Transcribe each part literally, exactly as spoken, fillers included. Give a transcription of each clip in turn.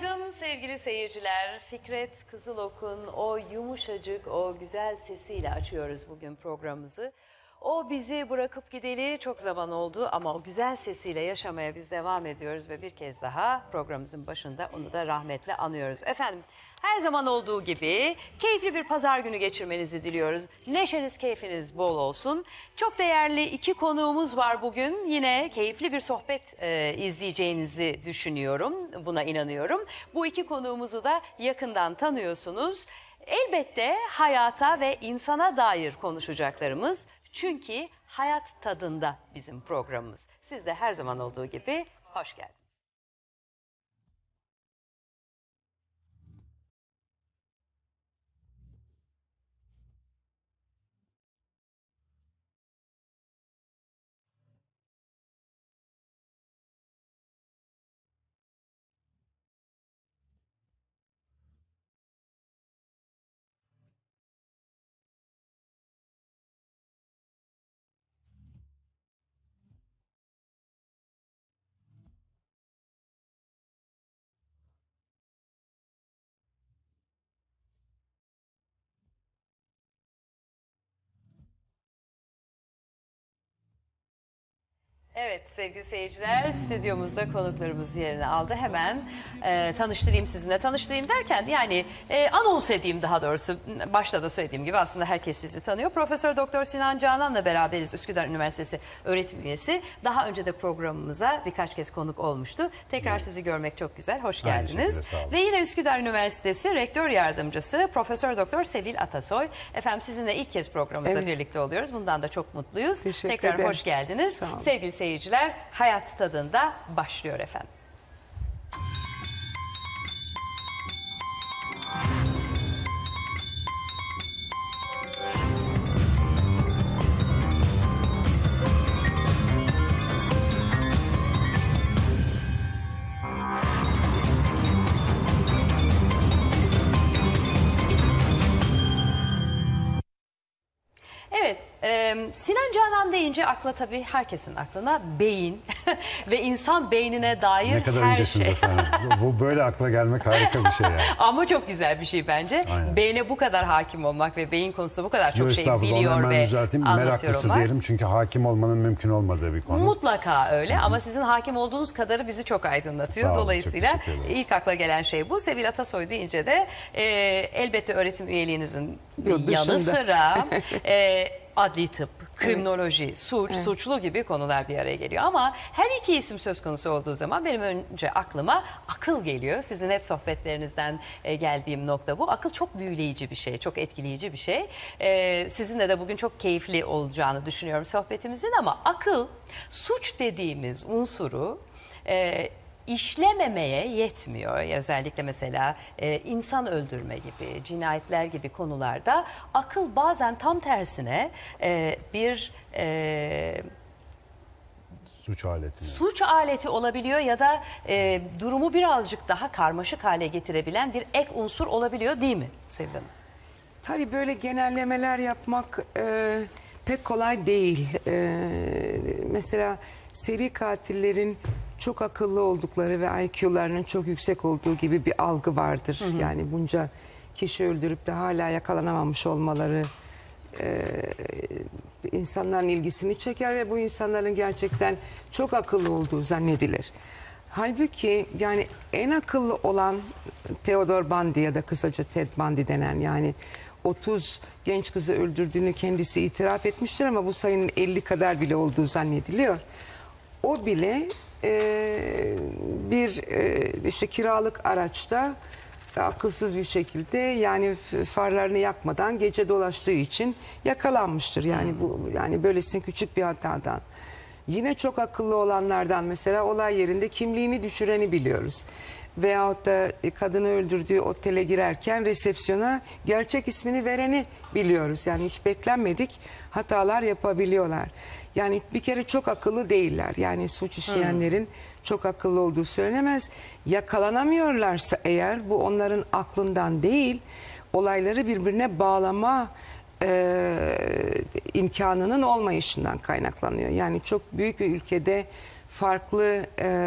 Günaydın sevgili seyirciler. Fikret Kızılok'un o yumuşacık, o güzel sesiyle açıyoruz bugün programımızı. O bizi bırakıp gideli çok zaman oldu ama o güzel sesiyle yaşamaya biz devam ediyoruz ve bir kez daha programımızın başında onu da rahmetle anıyoruz. Efendim, her zaman olduğu gibi keyifli bir pazar günü geçirmenizi diliyoruz. Neşeniz, keyfiniz bol olsun. Çok değerli iki konuğumuz var bugün. Yine keyifli bir sohbet e, izleyeceğinizi düşünüyorum. Buna inanıyorum. Bu iki konuğumuzu da yakından tanıyorsunuz. Elbette hayata ve insana dair konuşacaklarımız. Çünkü hayat tadında bizim programımız. Siz de her zaman olduğu gibi hoş geldiniz. Evet sevgili seyirciler, stüdyomuzda konuklarımız yerini aldı. Hemen e, tanıştırayım sizinle. Tanıştırayım derken yani e, anons edeyim daha doğrusu. Başta da söylediğim gibi aslında herkes sizi tanıyor. Profesör Doktor Sinan Canan'la beraberiz. Üsküdar Üniversitesi öğretim üyesi. Daha önce de programımıza birkaç kez konuk olmuştu. Tekrar evet. Sizi görmek çok güzel. Hoş geldiniz. Ve yine Üsküdar Üniversitesi Rektör Yardımcısı Profesör Doktor Sevil Atasoy. Efendim sizinle ilk kez programımızda evet. birlikte oluyoruz. Bundan da çok mutluyuz. Teşekkür Tekrar ederim. hoş geldiniz. Sevgili seyirciler, hayat tadında başlıyor efendim. Evet, e, Sinan Canan deyince akla tabii herkesin aklına beyin ve insan beynine dair ne kadar her incesiniz şey. efendim. Bu böyle akla gelmek harika bir şey yani. Ama çok güzel bir şey bence. Aynen. Beyne bu kadar hakim olmak ve beyin konusunda bu kadar çok Yo, şey biliyor ve anlatıyor meraklısı olmak. diyelim çünkü hakim olmanın mümkün olmadığı bir konu. Mutlaka öyle. Hı-hı. Ama sizin hakim olduğunuz kadarı bizi çok aydınlatıyor. Sağ olun, dolayısıyla ilk akla gelen şey bu. Sevil Atasoy deyince de e, elbette öğretim üyeliğinizin Yo, yanı sıra e, adli tıp, kriminoloji, evet. suç, evet. suçlu gibi konular bir araya geliyor. Ama her iki isim söz konusu olduğu zaman benim önce aklıma akıl geliyor. Sizin hep sohbetlerinizden e, geldiğim nokta bu. Akıl çok büyüleyici bir şey, çok etkileyici bir şey. E, sizinle de bugün çok keyifli olacağını düşünüyorum sohbetimizin ama akıl, suç dediğimiz unsuru E, işlememeye yetmiyor. Özellikle mesela e, insan öldürme gibi, cinayetler gibi konularda akıl bazen tam tersine e, bir e, suç aleti. Suç aleti olabiliyor ya da e, durumu birazcık daha karmaşık hale getirebilen bir ek unsur olabiliyor değil mi Sevil Hanım? Tabii böyle genellemeler yapmak e, pek kolay değil. E, mesela seri katillerin çok akıllı oldukları ve I Q'larının çok yüksek olduğu gibi bir algı vardır. Hı hı. Yani bunca kişi öldürüp de hala yakalanamamış olmaları e, insanların ilgisini çeker ve bu insanların gerçekten çok akıllı olduğu zannedilir. Halbuki yani en akıllı olan Theodore Bundy ya da kısaca Ted Bundy denen yani otuz genç kızı öldürdüğünü kendisi itiraf etmiştir ama bu sayının elli kadar bile olduğu zannediliyor. O bile e, bir e, işte kiralık araçta akılsız bir şekilde yani farlarını yakmadan gece dolaştığı için yakalanmıştır. Yani bu yani böylesine küçük bir hatadan. Yine çok akıllı olanlardan mesela olay yerinde kimliğini düşüreni biliyoruz. Veyahut da kadını öldürdüğü otele girerken resepsiyona gerçek ismini vereni biliyoruz. Yani hiç beklenmedik hatalar yapabiliyorlar. Yani bir kere çok akıllı değiller. Yani suç işleyenlerin hmm. çok akıllı olduğu söylenemez. Yakalanamıyorlarsa eğer bu onların aklından değil, olayları birbirine bağlama e, imkanının olmayışından kaynaklanıyor. Yani çok büyük bir ülkede farklı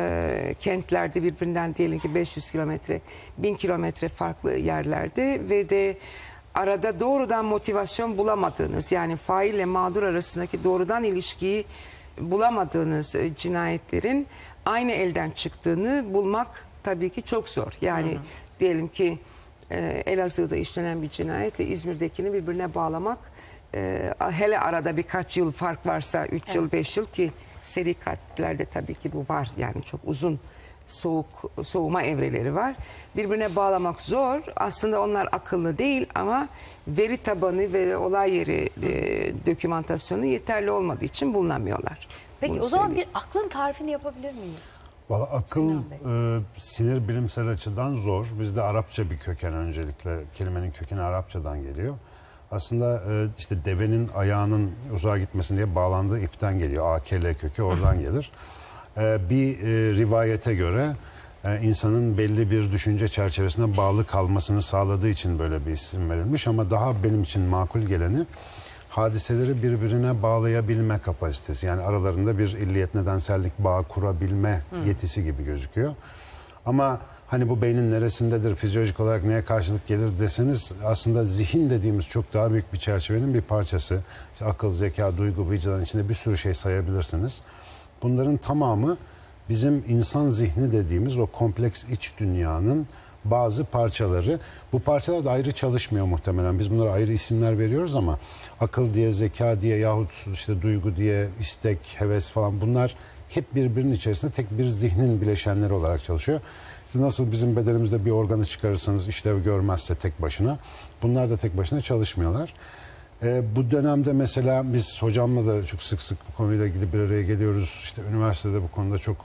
e, kentlerde birbirinden diyelim ki beş yüz kilometre, bin kilometre farklı yerlerde ve de arada doğrudan motivasyon bulamadığınız, yani faille mağdur arasındaki doğrudan ilişkiyi bulamadığınız e, cinayetlerin aynı elden çıktığını bulmak tabii ki çok zor. Yani hı hı. diyelim ki e, Elazığ'da işlenen bir cinayetle İzmir'dekini birbirine bağlamak, e, hele arada birkaç yıl fark varsa, üç evet. yıl, beş yıl, ki seri katillerde tabii ki bu var. Yani çok uzun soğuk soğuma evreleri var. Birbirine bağlamak zor. Aslında onlar akıllı değil ama veri tabanı ve olay yeri e, dokümantasyonu yeterli olmadığı için bulunamıyorlar. Peki Bunu o zaman söyleyeyim. bir aklın tarifini yapabilir miyiz? Vallahi akıl e, sinir bilimsel açıdan zor. Bizde Arapça bir köken, öncelikle kelimenin kökeni Arapçadan geliyor. Aslında e, işte devenin ayağının uzağa gitmesin diye bağlandığı ipten geliyor. A K L kökü oradan gelir. E, bir e, rivayete göre e, insanın belli bir düşünce çerçevesine bağlı kalmasını sağladığı için böyle bir isim verilmiş. Ama daha benim için makul geleni hadiseleri birbirine bağlayabilme kapasitesi. Yani aralarında bir illiyet nedensellik bağı kurabilme hmm. yetisi gibi gözüküyor. Ama hani bu beynin neresindedir, fizyolojik olarak neye karşılık gelir deseniz, aslında zihin dediğimiz çok daha büyük bir çerçevenin bir parçası. İşte akıl, zeka, duygu, vicdan, içinde bir sürü şey sayabilirsiniz. Bunların tamamı bizim insan zihni dediğimiz o kompleks iç dünyanın bazı parçaları. Bu parçalar da ayrı çalışmıyor muhtemelen. Biz bunlara ayrı isimler veriyoruz ama akıl diye, zeka diye yahut işte duygu diye, istek, heves falan, bunlar hep birbirinin içerisinde tek bir zihnin bileşenleri olarak çalışıyor. İşte nasıl bizim bedenimizde bir organı çıkarırsanız işlev görmezse tek başına, bunlar da tek başına çalışmıyorlar. Ee, bu dönemde mesela biz hocamla da çok sık sık bu konuyla ilgili bir araya geliyoruz. İşte üniversitede bu konuda çok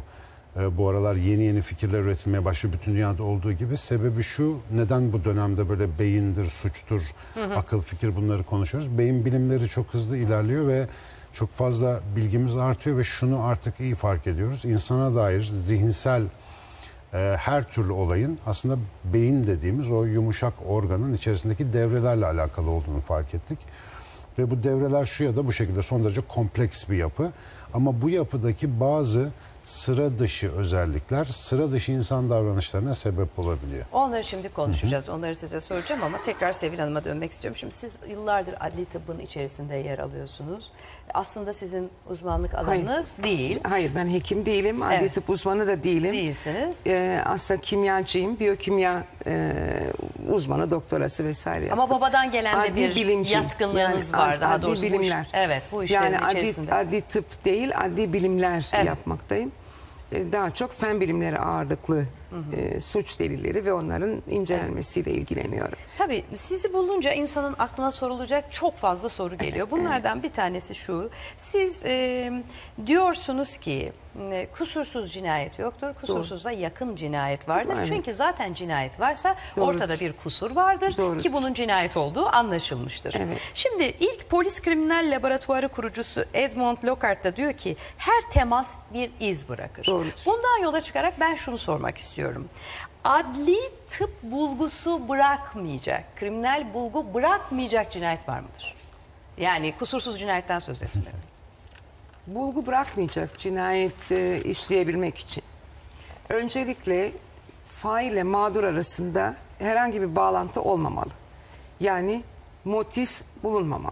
e, bu aralar yeni yeni fikirler üretilmeye başlıyor, bütün dünyada olduğu gibi. Sebebi şu: neden bu dönemde böyle beyindir, suçtur, hı hı. akıl, fikir, bunları konuşuyoruz? Beyin bilimleri çok hızlı ilerliyor ve çok fazla bilgimiz artıyor ve şunu artık iyi fark ediyoruz: İnsana dair zihinsel e, her türlü olayın aslında beyin dediğimiz o yumuşak organın içerisindeki devrelerle alakalı olduğunu fark ettik. Ve bu devreler şu ya da bu şekilde son derece kompleks bir yapı. Ama bu yapıdaki bazı sıra dışı özellikler sıra dışı insan davranışlarına sebep olabiliyor. Onları şimdi konuşacağız. Hı hı. Onları size soracağım ama tekrar Sevil Hanım'a dönmek istiyorum. Şimdi siz yıllardır adli tıbbın içerisinde yer alıyorsunuz. Aslında sizin uzmanlık alanınız Hayır. değil. Hayır, ben hekim değilim. Adli evet. tıp uzmanı da değilim. Değilsiniz. Ee, aslında kimyacıyım. Biyokimya e, uzmanı, doktorası vesaire yaptım. Ama babadan gelen de bir bilimciyim. Yatkınlığınız yani, var. Daha adli doğrusu bilimler. Bu iş, evet, bu işlerin yani içerisinde. Yani adli, adli tıp değil, adli bilimler evet. yapmaktayım. Daha çok fen bilimleri ağırlıklı hı hı. E, suç delilleri ve onların incelenmesiyle evet. ilgileniyorum. Tabii sizi bulunca insanın aklına sorulacak çok fazla soru geliyor. Bunlardan bir tanesi şu: siz e, diyorsunuz ki e, kusursuz cinayet yoktur, kusursuza Doğru. yakın cinayet vardır. Aynen. Çünkü zaten cinayet varsa Doğrudur. ortada bir kusur vardır Doğrudur. ki bunun cinayet olduğu anlaşılmıştır. Evet. Şimdi ilk polis kriminal laboratuvarı kurucusu Edmond Lockhart da diyor ki her temas bir iz bırakır. Doğrudur. Bundan yola çıkarak ben şunu sormak istiyorum. Adli tıp bulgusu bırakmayacak, kriminal bulgu bırakmayacak cinayet var mıdır? Yani kusursuz cinayetten söz etmiyorum. Bulgu bırakmayacak cinayet e, işleyebilmek için öncelikle fail ile mağdur arasında herhangi bir bağlantı olmamalı. Yani motif bulunmamalı.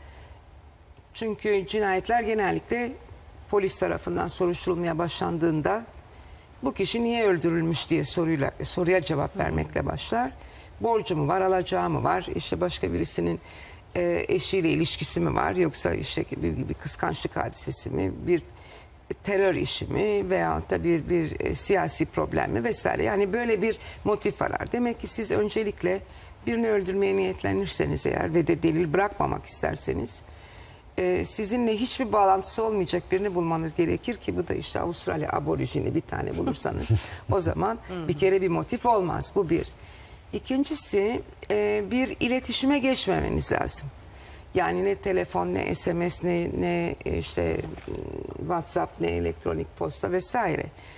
Çünkü cinayetler genellikle polis tarafından soruşturulmaya başlandığında bu kişi niye öldürülmüş diye soruyla soruya cevap vermekle başlar. Borcu mu var, alacağı mı var, işte başka birisinin e, eşiyle ilişkisi mi var, yoksa işte bir, bir kıskançlık hadisesi mi, bir terör işi mi veyahut da bir, bir e, siyasi problem mi vesaire. Yani böyle bir motif arar. Demek ki siz öncelikle birini öldürmeye niyetlenirseniz eğer ve de delil bırakmamak isterseniz Ee, sizinle hiçbir bağlantısı olmayacak birini bulmanız gerekir ki bu da işte Avustralya aborijini bir tane bulursanız o zaman bir kere bir motif olmaz. Bu bir. İkincisi e, bir iletişime geçmemeniz lazım. Yani ne telefon, ne S M S, ne, ne işte WhatsApp, ne elektronik posta vesaire.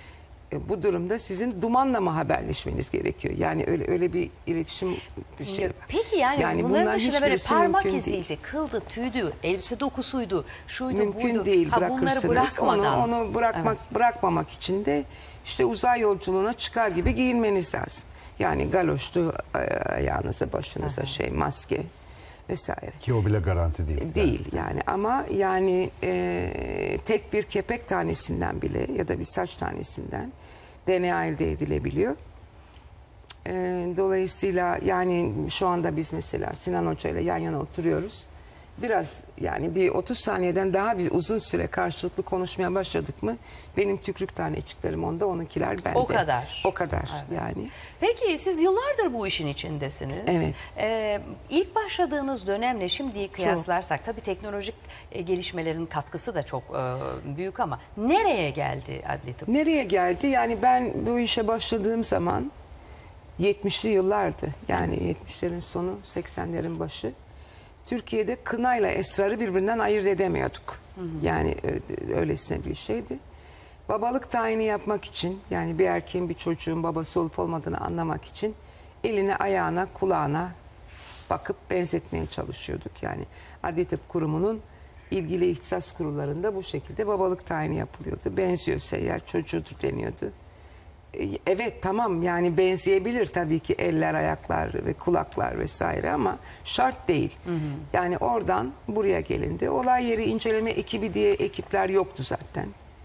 E, bu durumda sizin dumanla mı haberleşmeniz gerekiyor? Yani öyle öyle bir iletişim bir şey var. Peki yani, Yani bunların bunlar dışında böyle hiçbirisi parmak mümkün iziydi, değil. kıldı, tüydü, elbise dokusuydu, şuydu, Mümkün buydu. değil, Ha, bunları bırakırsınız. bırakmadan. Onu, onu bırakmak bırakmamak için de işte uzay yolculuğuna çıkar gibi giyinmeniz lazım. Yani galoşlu ay- ayağınıza, başınıza şey, maske vesaire. Ki o bile garanti değil. Değil yani, ama yani e, tek bir kepek tanesinden bile ya da bir saç tanesinden D N A elde edilebiliyor. E, dolayısıyla yani şu anda biz mesela Sinan Hoca ile yan yana oturuyoruz. Biraz yani bir otuz saniyeden daha bir uzun süre karşılıklı konuşmaya başladık mı benim tükrük taneciklerim onda, onunkiler bende. O kadar. O kadar yani. Peki siz yıllardır bu işin içindesiniz. Evet. Ee, ilk başladığınız dönemle şimdiyi kıyaslarsak tabii teknolojik e, gelişmelerin katkısı da çok e, büyük ama nereye geldi adli tıp? Nereye geldi? Yani ben bu işe başladığım zaman yetmişli yıllardı. Yani yetmişlerin sonu, seksenlerin başı. Türkiye'de kınayla esrarı birbirinden ayırt edemiyorduk. Yani ö- öylesine bir şeydi. Babalık tayini yapmak için, yani bir erkeğin bir çocuğun babası olup olmadığını anlamak için eline, ayağına, kulağına bakıp benzetmeye çalışıyorduk. Yani Adli Tıp Kurumu'nun ilgili ihtisas kurullarında bu şekilde babalık tayini yapılıyordu. Benziyorsa eğer çocuğudur deniyordu. E, Evet tamam, yani benzeyebilir tabii ki eller, ayaklar ve kulaklar vesaire, ama şart değil. Yani oradan buraya gelindi. Olay yeri inceleme ekibi diye ekipler yoktu zaten.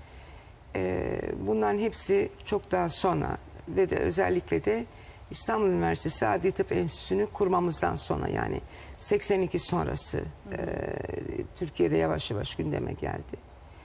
E, bunların hepsi çok daha sonra ve de özellikle de İstanbul Üniversitesi Adli Tıp Enstitüsü'nü kurmamızdan sonra, yani seksen iki sonrası e, Türkiye'de yavaş yavaş gündeme geldi.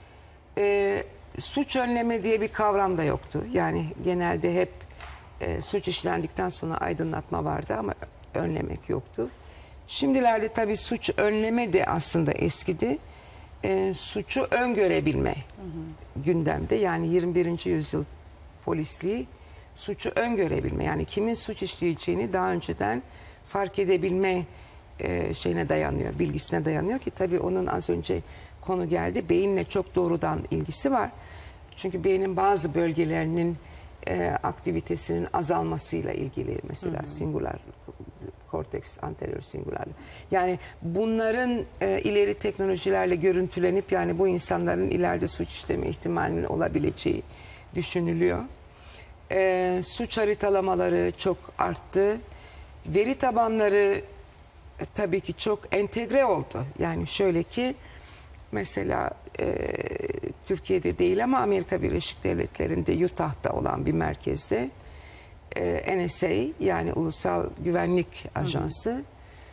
E, suç önleme diye bir kavram da yoktu. Yani genelde hep e, suç işlendikten sonra aydınlatma vardı ama önlemek yoktu. Şimdilerde tabii suç önleme de aslında eskidi. E, suçu öngörebilme gündemde. Yani yirmi birinci yüzyıl polisliği suçu öngörebilme. Yani kimin suç işleyeceğini daha önceden fark edebilme e, şeyine dayanıyor, bilgisine dayanıyor ki tabii onun az önce konu geldi. Beyinle çok doğrudan ilgisi var. Çünkü beynin bazı bölgelerinin e, aktivitesinin azalmasıyla ilgili, mesela singular korteks, anterior singular. Yani bunların e, ileri teknolojilerle görüntülenip yani bu insanların ileride suç işleme ihtimalinin olabileceği düşünülüyor. E, suç haritalamaları çok arttı. Veri tabanları e, tabii ki çok entegre oldu. Yani şöyle ki mesela e, Türkiye'de değil ama Amerika Birleşik Devletleri'nde Utah'ta olan bir merkezde e, N S A, yani Ulusal Güvenlik Ajansı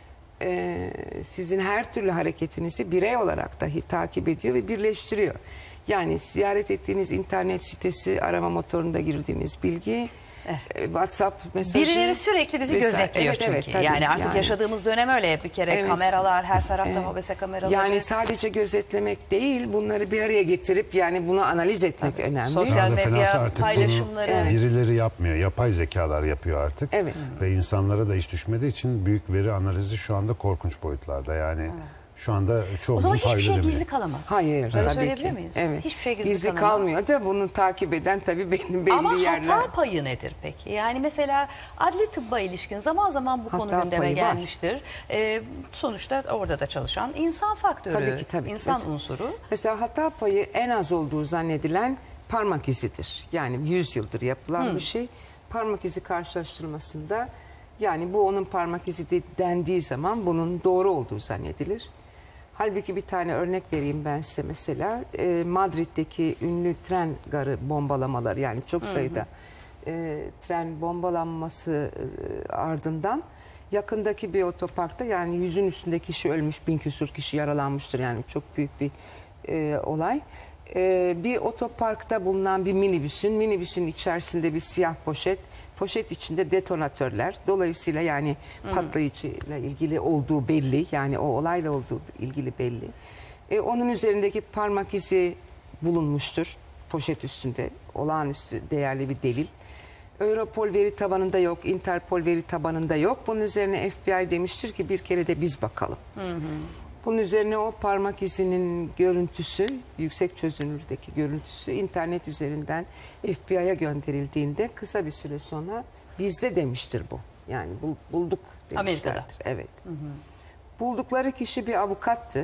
e, sizin her türlü hareketinizi birey olarak dahi takip ediyor ve birleştiriyor. Yani ziyaret ettiğiniz internet sitesi, arama motorunda girdiğiniz bilgi, e, WhatsApp mesajı. Birileri sürekli bizi vesaire. gözetliyor Evet, çünkü. evet, tabii. yani artık Yani- yaşadığımız dönem öyle. Bir kere Evet. kameralar, her tarafta Evet. mobese kameraları. Yani sadece gözetlemek değil, bunları bir araya getirip yani bunu analiz etmek önemli. Sosyal Daha da medya fenası artık paylaşımları. bunu birileri yapmıyor. Yapay zekalar yapıyor artık. Evet. Ve insanlara da iş düşmediği için büyük veri analizi şu anda korkunç boyutlarda. Yani şu anda O çoğumuzun zaman hiçbir tahayyül şey edemeyeceği. gizli kalamaz. Hayır, Öyle tabii söyleyebilir ki. miyiz? Evet. Hiçbir şey gizli, gizli kalamaz. kalmıyor da bunu takip eden tabii belli, belli Ama yerler. hata payı nedir peki? Yani mesela adli tıbba ilişkin zaman zaman bu konu Hata gündeme payı var. gelmiştir. Ee, sonuçta orada da çalışan insan faktörü, Tabii ki, tabii ki. insan Mesela- unsuru. Mesela hata payı en az olduğu zannedilen parmak izidir. Yani yüz yıldır yapılan bir şey. Parmak izi karşılaştırmasında yani bu onun parmak izi de- dendiği zaman bunun doğru olduğu zannedilir. Halbuki bir tane örnek vereyim ben size mesela. E, Madrid'deki ünlü tren garı bombalamaları, yani çok sayıda e, tren bombalanması e, ardından yakındaki bir otoparkta, yani yüzün üstünde kişi ölmüş, bin küsur kişi yaralanmıştır, yani çok büyük bir e, olay. E, bir otoparkta bulunan bir minibüsün, minibüsün içerisinde bir siyah poşet, poşet içinde detonatörler. Dolayısıyla yani patlayıcıyla ilgili olduğu belli, yani o olayla olduğu ilgili belli. E, onun üzerindeki parmak izi bulunmuştur poşet üstünde, olağanüstü değerli bir delil. Europol veri tabanında yok, Interpol veri tabanında yok. Bunun üzerine F B I demiştir ki bir kere de biz bakalım. Bunun üzerine o parmak izinin görüntüsü, yüksek çözünürlükteki görüntüsü internet üzerinden F B I'ya gönderildiğinde kısa bir süre sonra bizde demiştir bu. Yani bul- bulduk demişlerdir. Amerika'da. Evet. Hı hı. Buldukları kişi bir avukattı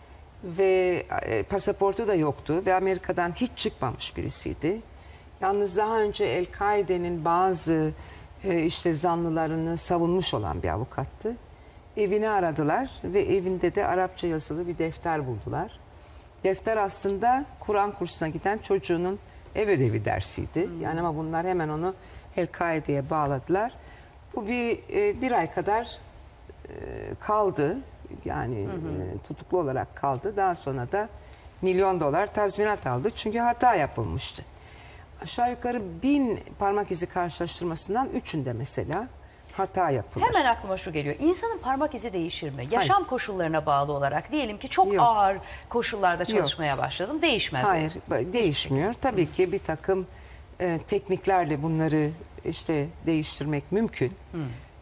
ve e, pasaportu da yoktu ve Amerika'dan hiç çıkmamış birisiydi. Yalnız daha önce El-Kaide'nin bazı e, işte zanlılarını savunmuş olan bir avukattı. Evini aradılar ve evinde de Arapça yazılı bir defter buldular. Defter aslında Kur'an kursuna giden çocuğunun ev ödevi dersiydi. Hmm. Yani ama bunlar hemen onu El-Kaide'ye bağladılar. Bu bir e, bir ay kadar e, kaldı. Yani hmm. e, tutuklu olarak kaldı. Daha sonra da milyon dolar tazminat aldı. Çünkü hata yapılmıştı. Aşağı yukarı bin parmak izi karşılaştırmasından üçünde mesela hata yapılır. Hemen aklıma şu geliyor. İnsanın parmak izi değişir mi? Yaşam Hayır. koşullarına bağlı olarak diyelim ki çok Yok. ağır koşullarda çalışmaya Yok. başladım. Değişmez. Hayır, değişmiyor. Tabii ki bir takım e, tekniklerle bunları işte değiştirmek mümkün. Hmm.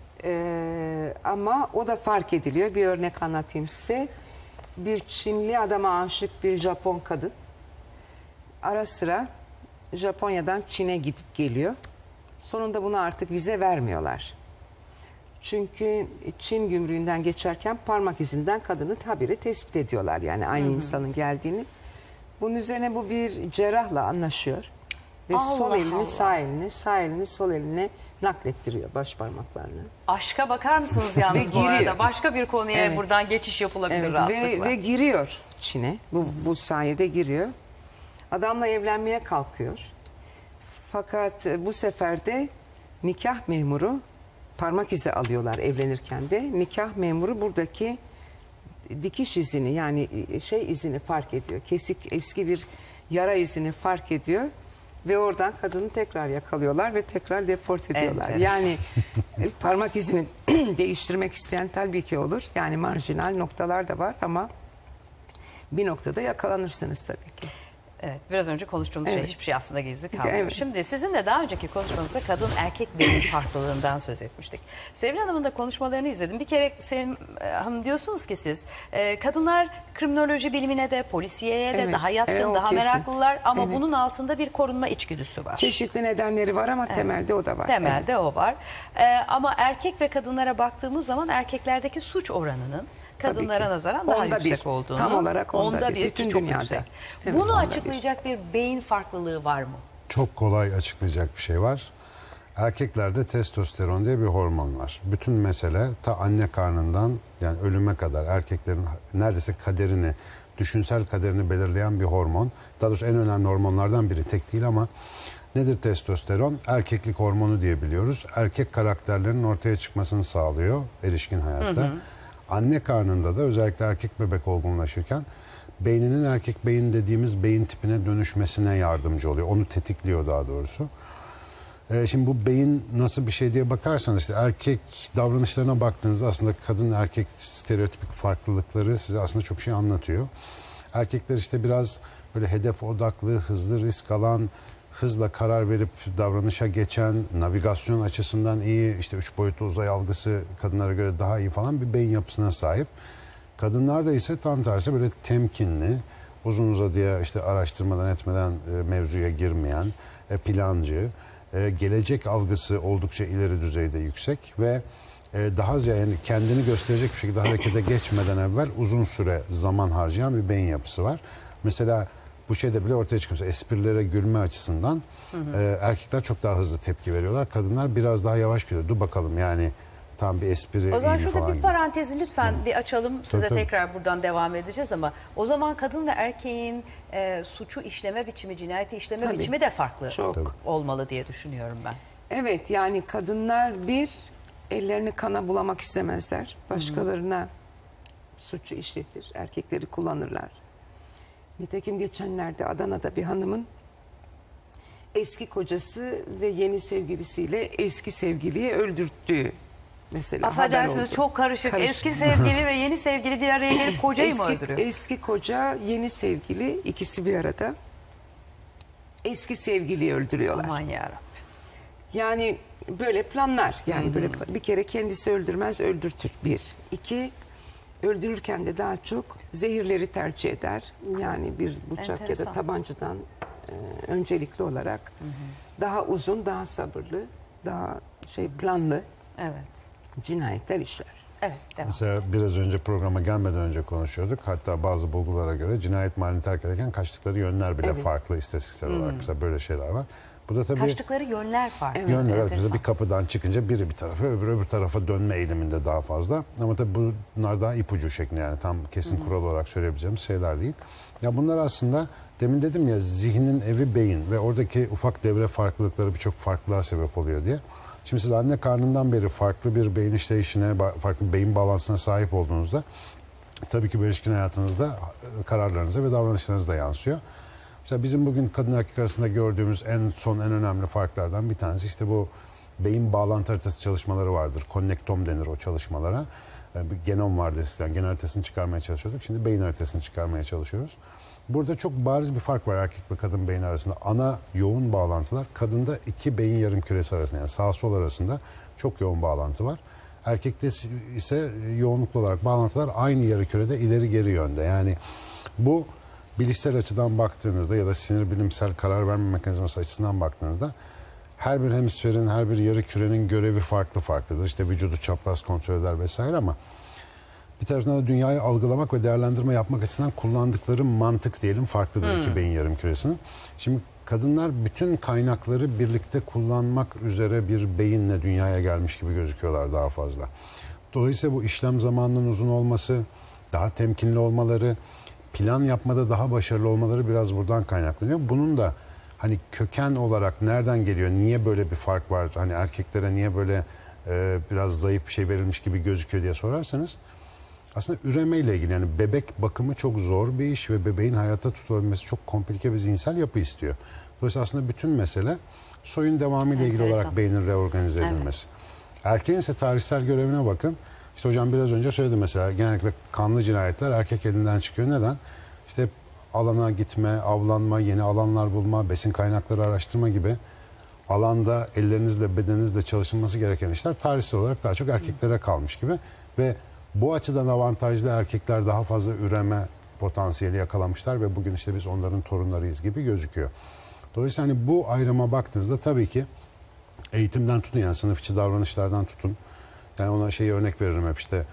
E, ama o da fark ediliyor. Bir örnek anlatayım size. Bir Çinli adama aşık bir Japon kadın ara sıra Japonya'dan Çin'e gidip geliyor. Sonunda buna artık vize vermiyorlar. Çünkü Çin gümrüğünden geçerken parmak izinden kadını habire tespit ediyorlar. Yani aynı hı hı. insanın geldiğini. Bunun üzerine bu bir cerrahla anlaşıyor. Ve Allah sol elini Allah. sağ elini, sağ elini sol eline naklettiriyor baş parmaklarını. Aşka bakar mısınız yalnız bu arada? Başka bir konuya evet. buradan geçiş yapılabilir evet. rahatlıkla. Ve, ve giriyor Çin'e. Bu, bu sayede giriyor. Adamla evlenmeye kalkıyor. Fakat bu sefer de nikah memuru parmak izi alıyorlar evlenirken de. Nikah memuru buradaki dikiş izini yani şey izini fark ediyor. Kesik eski bir yara izini fark ediyor. Ve oradan kadını tekrar yakalıyorlar ve tekrar deport ediyorlar. Evet, evet. Yani parmak izini değiştirmek isteyen tabii ki olur. Yani marjinal noktalar da var ama bir noktada yakalanırsınız tabii ki. Evet, biraz önce konuştuğumuz evet. şey hiçbir şey aslında gizli kalmıyor. Evet. Şimdi sizinle daha önceki konuşmamızda kadın erkek beyin farklılığından söz etmiştik. Sevil Hanım'ın da konuşmalarını izledim. Bir kere Sevim Hanım diyorsunuz ki siz e, kadınlar kriminoloji bilimine de polisiyeye de evet. daha yatkın, evet, daha kesin. meraklılar ama evet. bunun altında bir korunma içgüdüsü var. Çeşitli nedenleri var ama evet. temelde o da var. Temelde evet. o var. E, ama erkek ve kadınlara baktığımız zaman erkeklerdeki suç oranının kadınlara nazaran daha onda yüksek bir. olduğunu. Tam olarak onda, onda bir. bir. Bütün çok dünyada. Yüksek. Evet, Bunu açıklayacak bir. bir beyin farklılığı var mı? Çok kolay açıklayacak bir şey var. Erkeklerde testosteron diye bir hormon var. Bütün mesele ta anne karnından yani ölüme kadar erkeklerin neredeyse kaderini, düşünsel kaderini belirleyen bir hormon. Daha doğrusu en önemli hormonlardan biri, tek değil ama nedir testosteron? Erkeklik hormonu diye biliyoruz. Erkek karakterlerinin ortaya çıkmasını sağlıyor erişkin hayatta. Hı hı. Anne karnında da özellikle erkek bebek olgunlaşırken beyninin erkek beyin dediğimiz beyin tipine dönüşmesine yardımcı oluyor. Onu tetikliyor daha doğrusu. Ee, şimdi bu beyin nasıl bir şey diye bakarsanız işte erkek davranışlarına baktığınızda aslında kadın erkek stereotipik farklılıkları size aslında çok şey anlatıyor. Erkekler işte biraz böyle hedef odaklı, hızlı risk alan, hızla karar verip davranışa geçen, navigasyon açısından iyi, işte üç boyutlu uzay algısı kadınlara göre daha iyi falan bir beyin yapısına sahip. Kadınlarda ise tam tersi böyle temkinli, uzun uzadıya işte araştırmadan etmeden e, mevzuya girmeyen, e, plancı, e, gelecek algısı oldukça ileri düzeyde yüksek ve e, daha ziyade yani kendini gösterecek bir şekilde harekete geçmeden evvel uzun süre zaman harcayan bir beyin yapısı var. Mesela bu şeyde bile ortaya çıkıyor. Esprilere gülme açısından hı hı. E, erkekler çok daha hızlı tepki veriyorlar. Kadınlar biraz daha yavaş gülüyor. Dur bakalım yani tam bir espri o zaman iyi mi şurada falan bir parantezi lütfen hı. bir açalım. Size tabii, tabii. tekrar buradan devam edeceğiz ama o zaman kadın ve erkeğin e, suçu işleme biçimi, cinayeti işleme tabii. biçimi de farklı çok. olmalı diye düşünüyorum ben. Evet yani kadınlar bir ellerini kana bulamak istemezler. Başkalarına hı. suçu işletir. Erkekleri kullanırlar. Nitekim geçenlerde Adana'da bir hanımın eski kocası ve yeni sevgilisiyle eski sevgiliyi öldürttüğü mesela affedersiniz çok karışık. karışık. Eski sevgili ve yeni sevgili bir araya gelip kocayı eski, mı öldürüyor? Eski koca, yeni sevgili ikisi bir arada eski sevgiliyi öldürüyorlar. Aman yarabbim. Yani böyle planlar yani hı hı. böyle bir kere kendisi öldürmez öldürtür bir. İki öldürürken de daha çok zehirleri tercih eder. Yani bir bıçak ya Enteresan. da tabancadan e, öncelikli olarak daha uzun, daha sabırlı, daha şey planlı Evet. cinayetler işler. Evet. Devam. Mesela biraz önce programa gelmeden önce konuşuyorduk. Hatta bazı bulgulara göre cinayet mahallini terk ederken kaçtıkları yönler bile Evet. farklı istatistiksel olarak. Mesela böyle şeyler var. Bu da tabii Kaçtıkları yönler farklı. Evet, yönler. Evet, Enteresan. mesela bir kapıdan çıkınca biri bir tarafa öbürü öbür tarafa dönme eğiliminde daha fazla. Ama tabii bunlar daha ipucu şeklinde, yani tam kesin kural olarak söyleyebileceğimiz şeyler değil. Ya bunlar aslında demin dedim ya, zihnin evi beyin ve oradaki ufak devre farklılıkları birçok farklılığa sebep oluyor diye. Şimdi siz anne karnından beri farklı bir beyin işleyişine, farklı bir beyin bağlantısına sahip olduğunuzda tabii ki bu ilişkin hayatınızda kararlarınıza ve davranışlarınıza da yansıyor. Mesela bizim bugün kadın erkek arasında gördüğümüz en son en önemli farklardan bir tanesi işte bu beyin bağlantı haritası çalışmaları vardır. Konnektom denir o çalışmalara. Yani bir genom vardı eskiden. Gen haritasını çıkarmaya çalışıyorduk. Şimdi beyin haritasını çıkarmaya çalışıyoruz. Burada çok bariz bir fark var erkek ve kadın beyin arasında. Ana yoğun bağlantılar kadında iki beyin yarımküresi arasında, yani sağ sol arasında çok yoğun bağlantı var. Erkekte ise yoğunluklu olarak bağlantılar aynı yarımkürede ileri geri yönde. Yani bu bilişsel açıdan baktığınızda ya da sinir bilimsel karar verme mekanizması açısından baktığınızda her bir hemisferin, her bir yarı kürenin görevi farklı farklıdır. İşte vücudu çapraz kontrol eder vesaire, ama bir taraftan da dünyayı algılamak ve değerlendirme yapmak açısından kullandıkları mantık diyelim farklıdır iki beyin yarımküresinin. Şimdi kadınlar bütün kaynakları birlikte kullanmak üzere bir beyinle dünyaya gelmiş gibi gözüküyorlar daha fazla. Dolayısıyla bu işlem zamanının uzun olması, daha temkinli olmaları, plan yapmada daha başarılı olmaları biraz buradan kaynaklanıyor. Bunun da hani köken olarak nereden geliyor, niye böyle bir fark var, hani erkeklere niye böyle e, biraz zayıf bir şey verilmiş gibi gözüküyor diye sorarsanız, aslında üremeyle ilgili, yani bebek bakımı çok zor bir iş ve bebeğin hayatta tutulabilmesi çok komplike bir zihinsel yapı istiyor. Dolayısıyla aslında bütün mesele soyun devamıyla ilgili Enteresan. olarak beynin reorganize edilmesi. Erkeğin ise tarihsel görevine bakın. İşte hocam biraz önce söyledi, mesela genellikle kanlı cinayetler erkek elinden çıkıyor. Neden? İşte alana gitme, avlanma, yeni alanlar bulma, besin kaynakları araştırma gibi alanda ellerinizle, bedeninizle çalışılması gereken işler tarihsel olarak daha çok erkeklere kalmış gibi ve bu açıdan avantajlı erkekler daha fazla üreme potansiyeli yakalamışlar ve bugün işte biz onların torunlarıyız gibi gözüküyor. Dolayısıyla hani bu ayrıma baktığınızda tabii ki eğitimden tutun, yani sınıf içi davranışlardan tutun. Yani ona şeyi örnek veririm hep, işte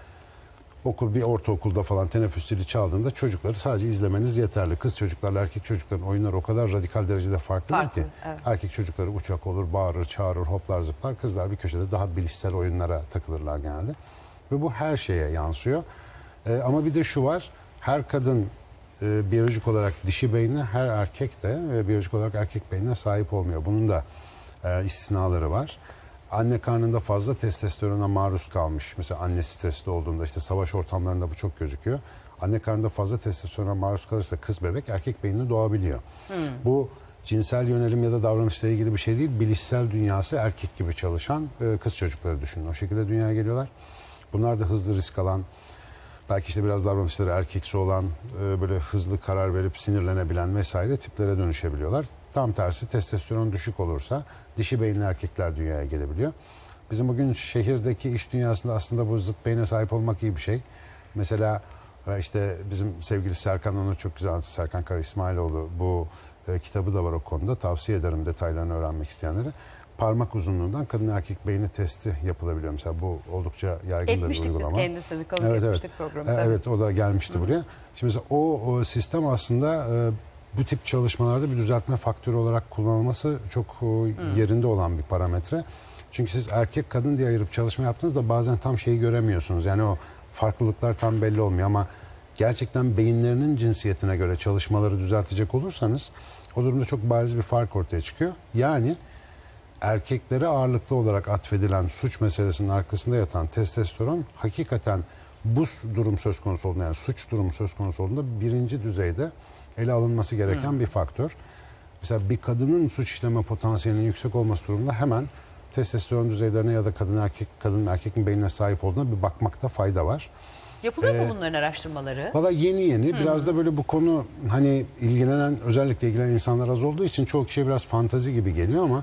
okul, bir ortaokulda falan teneffüs zili çaldığında çocukları sadece izlemeniz yeterli. Kız çocuklarla erkek çocukların oyunları o kadar radikal derecede farklıdır Farklı, ki. evet. Erkek çocukları uçak olur, bağırır, çağırır, hoplar, zıplar. Kızlar bir köşede daha bilişsel oyunlara takılırlar genelde. Ve bu her şeye yansıyor. Ee, ama bir de şu var, her kadın e, biyolojik olarak dişi beynine, her erkek de e, biyolojik olarak erkek beynine sahip olmuyor. Bunun da e, istisnaları var. Anne karnında fazla testosterona maruz kalmış. Mesela anne stresli olduğunda, işte savaş ortamlarında bu çok gözüküyor. Anne karnında fazla testosterona maruz kalırsa kız bebek erkek beynine doğabiliyor. Hmm. Bu cinsel yönelim ya da davranışla ilgili bir şey değil. Bilişsel dünyası erkek gibi çalışan e, kız çocukları düşünün. O şekilde dünyaya geliyorlar. Bunlar da hızlı risk alan, belki işte biraz davranışları erkeksi olan, e, böyle hızlı karar verip sinirlenebilen vesaire tiplere dönüşebiliyorlar. Tam tersi, testosteron düşük olursa dişi beyinli erkekler dünyaya gelebiliyor. Bizim bugün şehirdeki iş dünyasında aslında bu zıt beyne sahip olmak iyi bir şey. Mesela işte bizim sevgili Serkan onu çok güzel anlattı. Serkan Kara İsmailoğlu, bu e, kitabı da var o konuda. Tavsiye ederim detaylarını öğrenmek isteyenlere. Parmak uzunluğundan kadın erkek beyni testi yapılabiliyor. Mesela bu oldukça yaygın da bir Etmiştik uygulama. biz kendisini, konuk Evet, etmiştik evet. programımıza. E, Evet, o da gelmişti Hı. buraya. Şimdi mesela o, o sistem aslında e, bu tip çalışmalarda bir düzeltme faktörü olarak kullanılması çok e, yerinde olan bir parametre. Çünkü siz erkek kadın diye ayırıp çalışma yaptığınızda bazen tam şeyi göremiyorsunuz. Yani o farklılıklar tam belli olmuyor, ama gerçekten beyinlerinin cinsiyetine göre çalışmaları düzeltecek olursanız o durumda çok bariz bir fark ortaya çıkıyor. Yani erkeklere ağırlıklı olarak atfedilen suç meselesinin arkasında yatan testosteron hakikaten bu durum söz konusu olduğunda, yani suç durumu söz konusu olduğunda birinci düzeyde ele alınması gereken hmm. bir faktör. Mesela bir kadının suç işleme potansiyelinin yüksek olması durumunda hemen testosteron düzeylerine ya da kadın erkek kadın erkekin beynine sahip olduğuna bir bakmakta fayda var. Yapılıyor Ee, mu bunların araştırmaları? Valla yeni yeni hmm. biraz da böyle bu konu hani ilgilenen, özellikle ilgilenen insanlar az olduğu için çoğu kişiye biraz fantazi gibi geliyor, ama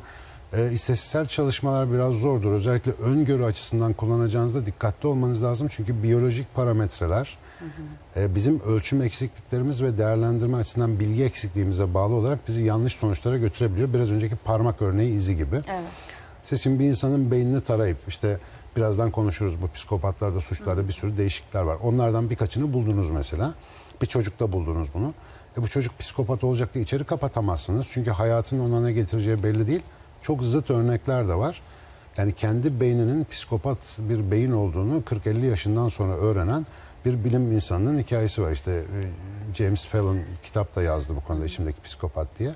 E, istatistiksel çalışmalar biraz zordur. Özellikle öngörü açısından kullanacağınızda dikkatli olmanız lazım. Çünkü biyolojik parametreler hı hı. E, bizim ölçüm eksikliklerimiz ve değerlendirme açısından bilgi eksikliğimize bağlı olarak bizi yanlış sonuçlara götürebiliyor. Biraz önceki parmak örneği izi gibi. Evet. Siz şimdi bir insanın beynini tarayıp işte birazdan konuşuruz, bu psikopatlarda, suçlarda hı. bir sürü değişiklikler var. Onlardan birkaçını buldunuz mesela. Bir çocukta buldunuz bunu. E, bu çocuk psikopat olacak diye içeri kapatamazsınız. Çünkü hayatın ona ne getireceği belli değil. Çok zıt örnekler de var. Yani kendi beyninin psikopat bir beyin olduğunu kırk elli yaşından sonra öğrenen bir bilim insanının hikayesi var. İşte James Fallon kitap da yazdı bu konuda, içimdeki psikopat diye.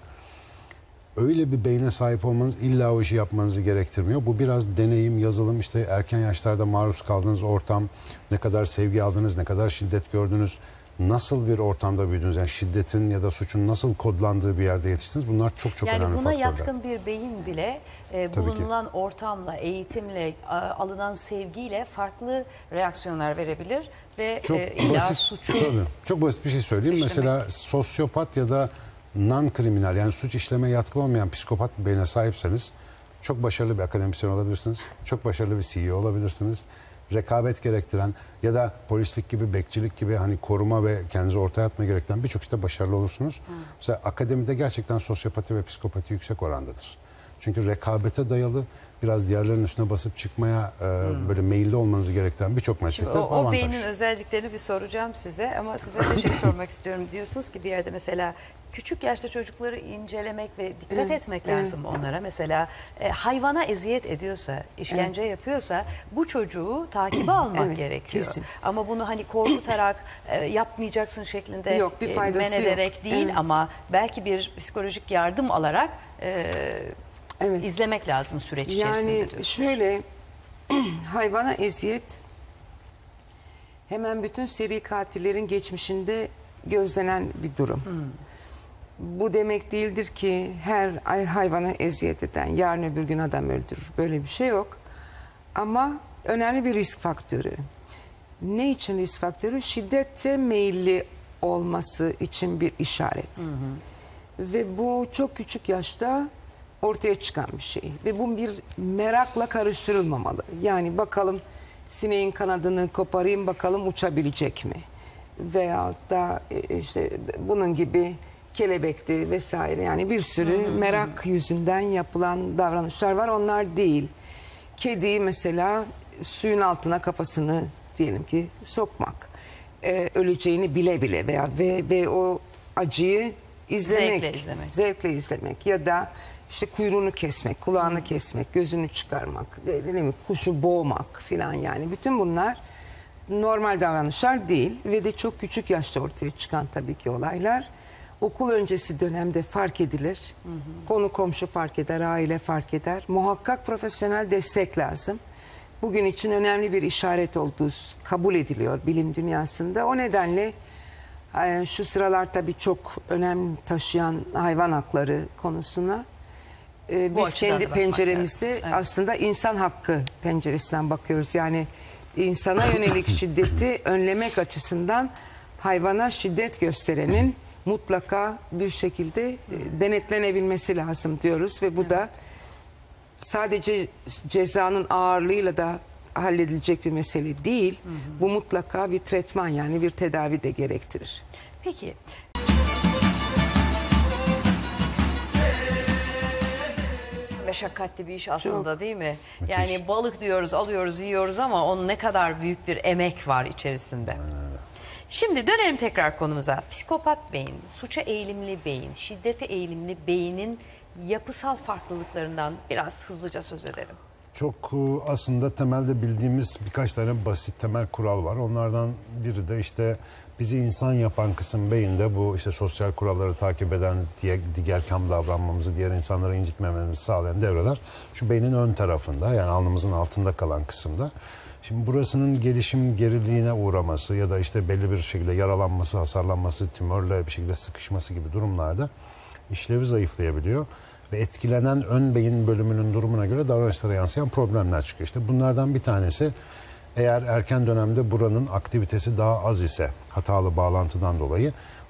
Öyle bir beyne sahip olmanız illa o işi yapmanızı gerektirmiyor. Bu biraz deneyim, yazılım, işte erken yaşlarda maruz kaldığınız ortam, ne kadar sevgi aldınız, ne kadar şiddet gördünüz, nasıl bir ortamda büyüdünüz, yani şiddetin ya da suçun nasıl kodlandığı bir yerde yetiştiniz, bunlar çok çok yani önemli faktörler. Yani buna yatkın bir beyin bile e, bulunulan ortamla, eğitimle, a, alınan sevgiyle farklı reaksiyonlar verebilir ve çok e, illa basit, suçu... Tabii, çok basit bir şey söyleyeyim. İşlemek. Mesela sosyopat ya da non-kriminal, yani suç işleme yatkın olmayan psikopat bir beyne sahipseniz çok başarılı bir akademisyen olabilirsiniz, çok başarılı bir C E O olabilirsiniz. Rekabet gerektiren ya da polislik gibi, bekçilik gibi hani koruma ve kendinizi ortaya atma gerektiren birçok işte başarılı olursunuz. Hmm. Mesela akademide gerçekten sosyopati ve psikopati yüksek orandadır. Çünkü rekabete dayalı, biraz diğerlerinin üstüne basıp çıkmaya e, hmm. böyle meyilli olmanızı gerektiren birçok meslekte o, avantaj. O beynin özelliklerini bir soracağım size ama size bir şey sormak istiyorum. Diyorsunuz ki bir yerde mesela küçük yaşta çocukları incelemek ve dikkat evet, etmek lazım evet. onlara. Mesela e, hayvana eziyet ediyorsa, işkence evet. yapıyorsa bu çocuğu takibe almak evet, gerekiyor. Kesin. Ama bunu hani korkutarak e, yapmayacaksın şeklinde yok, bir e, men ederek yok. değil evet. ama belki bir psikolojik yardım alarak e, evet. izlemek lazım süreç içerisinde. Yani diyorsun. Şöyle hayvana eziyet hemen bütün seri katillerin geçmişinde gözlenen bir durum. Hmm. Bu demek değildir ki her hayvana eziyet eden yarın öbür gün adam öldürür. Böyle bir şey yok. Ama önemli bir risk faktörü. Ne için risk faktörü? Şiddete meyilli olması için bir işaret. Hı hı. Ve bu çok küçük yaşta ortaya çıkan bir şey. Ve bu bir merakla karıştırılmamalı. Yani bakalım sineğin kanadını koparayım bakalım uçabilecek mi? Veyahut da işte bunun gibi kelebekti vesaire, yani bir sürü hı hı. merak yüzünden yapılan davranışlar var, onlar değil. Kedi mesela suyun altına kafasını diyelim ki sokmak, ee, öleceğini bile bile veya ve, ve o acıyı izlemek, zevkle izlemek, zevkle izlemek ya da işte kuyruğunu kesmek, kulağını hı. kesmek, gözünü çıkarmak, değil mi? Kuşu boğmak filan, yani bütün bunlar normal davranışlar değil ve de çok küçük yaşta ortaya çıkan tabii ki olaylar. Okul öncesi dönemde fark edilir. Hı hı. Konu komşu fark eder, aile fark eder. Muhakkak profesyonel destek lazım. Bugün için önemli bir işaret olduğu kabul ediliyor bilim dünyasında. O nedenle şu sıralar tabii çok önem taşıyan hayvan hakları konusuna biz kendi penceremizde evet. aslında insan hakkı penceresinden bakıyoruz. Yani insana yönelik şiddeti önlemek açısından hayvana şiddet gösterenin mutlaka bir şekilde e, denetlenebilmesi lazım diyoruz ve bu evet. da sadece cezanın ağırlığıyla da halledilecek bir mesele değil. Hı hı. Bu mutlaka bir tretman, yani bir tedavi de gerektirir. Peki. Meşakkatli bir iş aslında, çok. Değil mi? Müthiş. Yani balık diyoruz, alıyoruz, yiyoruz ama onun ne kadar büyük bir emek var içerisinde. Şimdi dönelim tekrar konumuza. Psikopat beyin, suça eğilimli beyin, şiddete eğilimli beynin yapısal farklılıklarından biraz hızlıca söz edelim. Çok aslında temelde bildiğimiz birkaç tane basit temel kural var. Onlardan biri de işte bizi insan yapan kısım beyinde, bu işte sosyal kuralları takip eden, diğer, diğer kam davranmamızı, diğer insanları incitmememizi sağlayan devreler şu beynin ön tarafında, yani alnımızın altında kalan kısımda. Şimdi burasının gelişim geriliğine uğraması ya da işte belli bir şekilde yaralanması, hasarlanması, tümörle bir şekilde sıkışması gibi durumlarda işlevi zayıflayabiliyor. Ve etkilenen ön beyin bölümünün durumuna göre davranışlara yansıyan problemler çıkıyor. İşte bunlardan bir tanesi, eğer erken dönemde buranın aktivitesi daha az ise hatalı bağlantıdan dolayı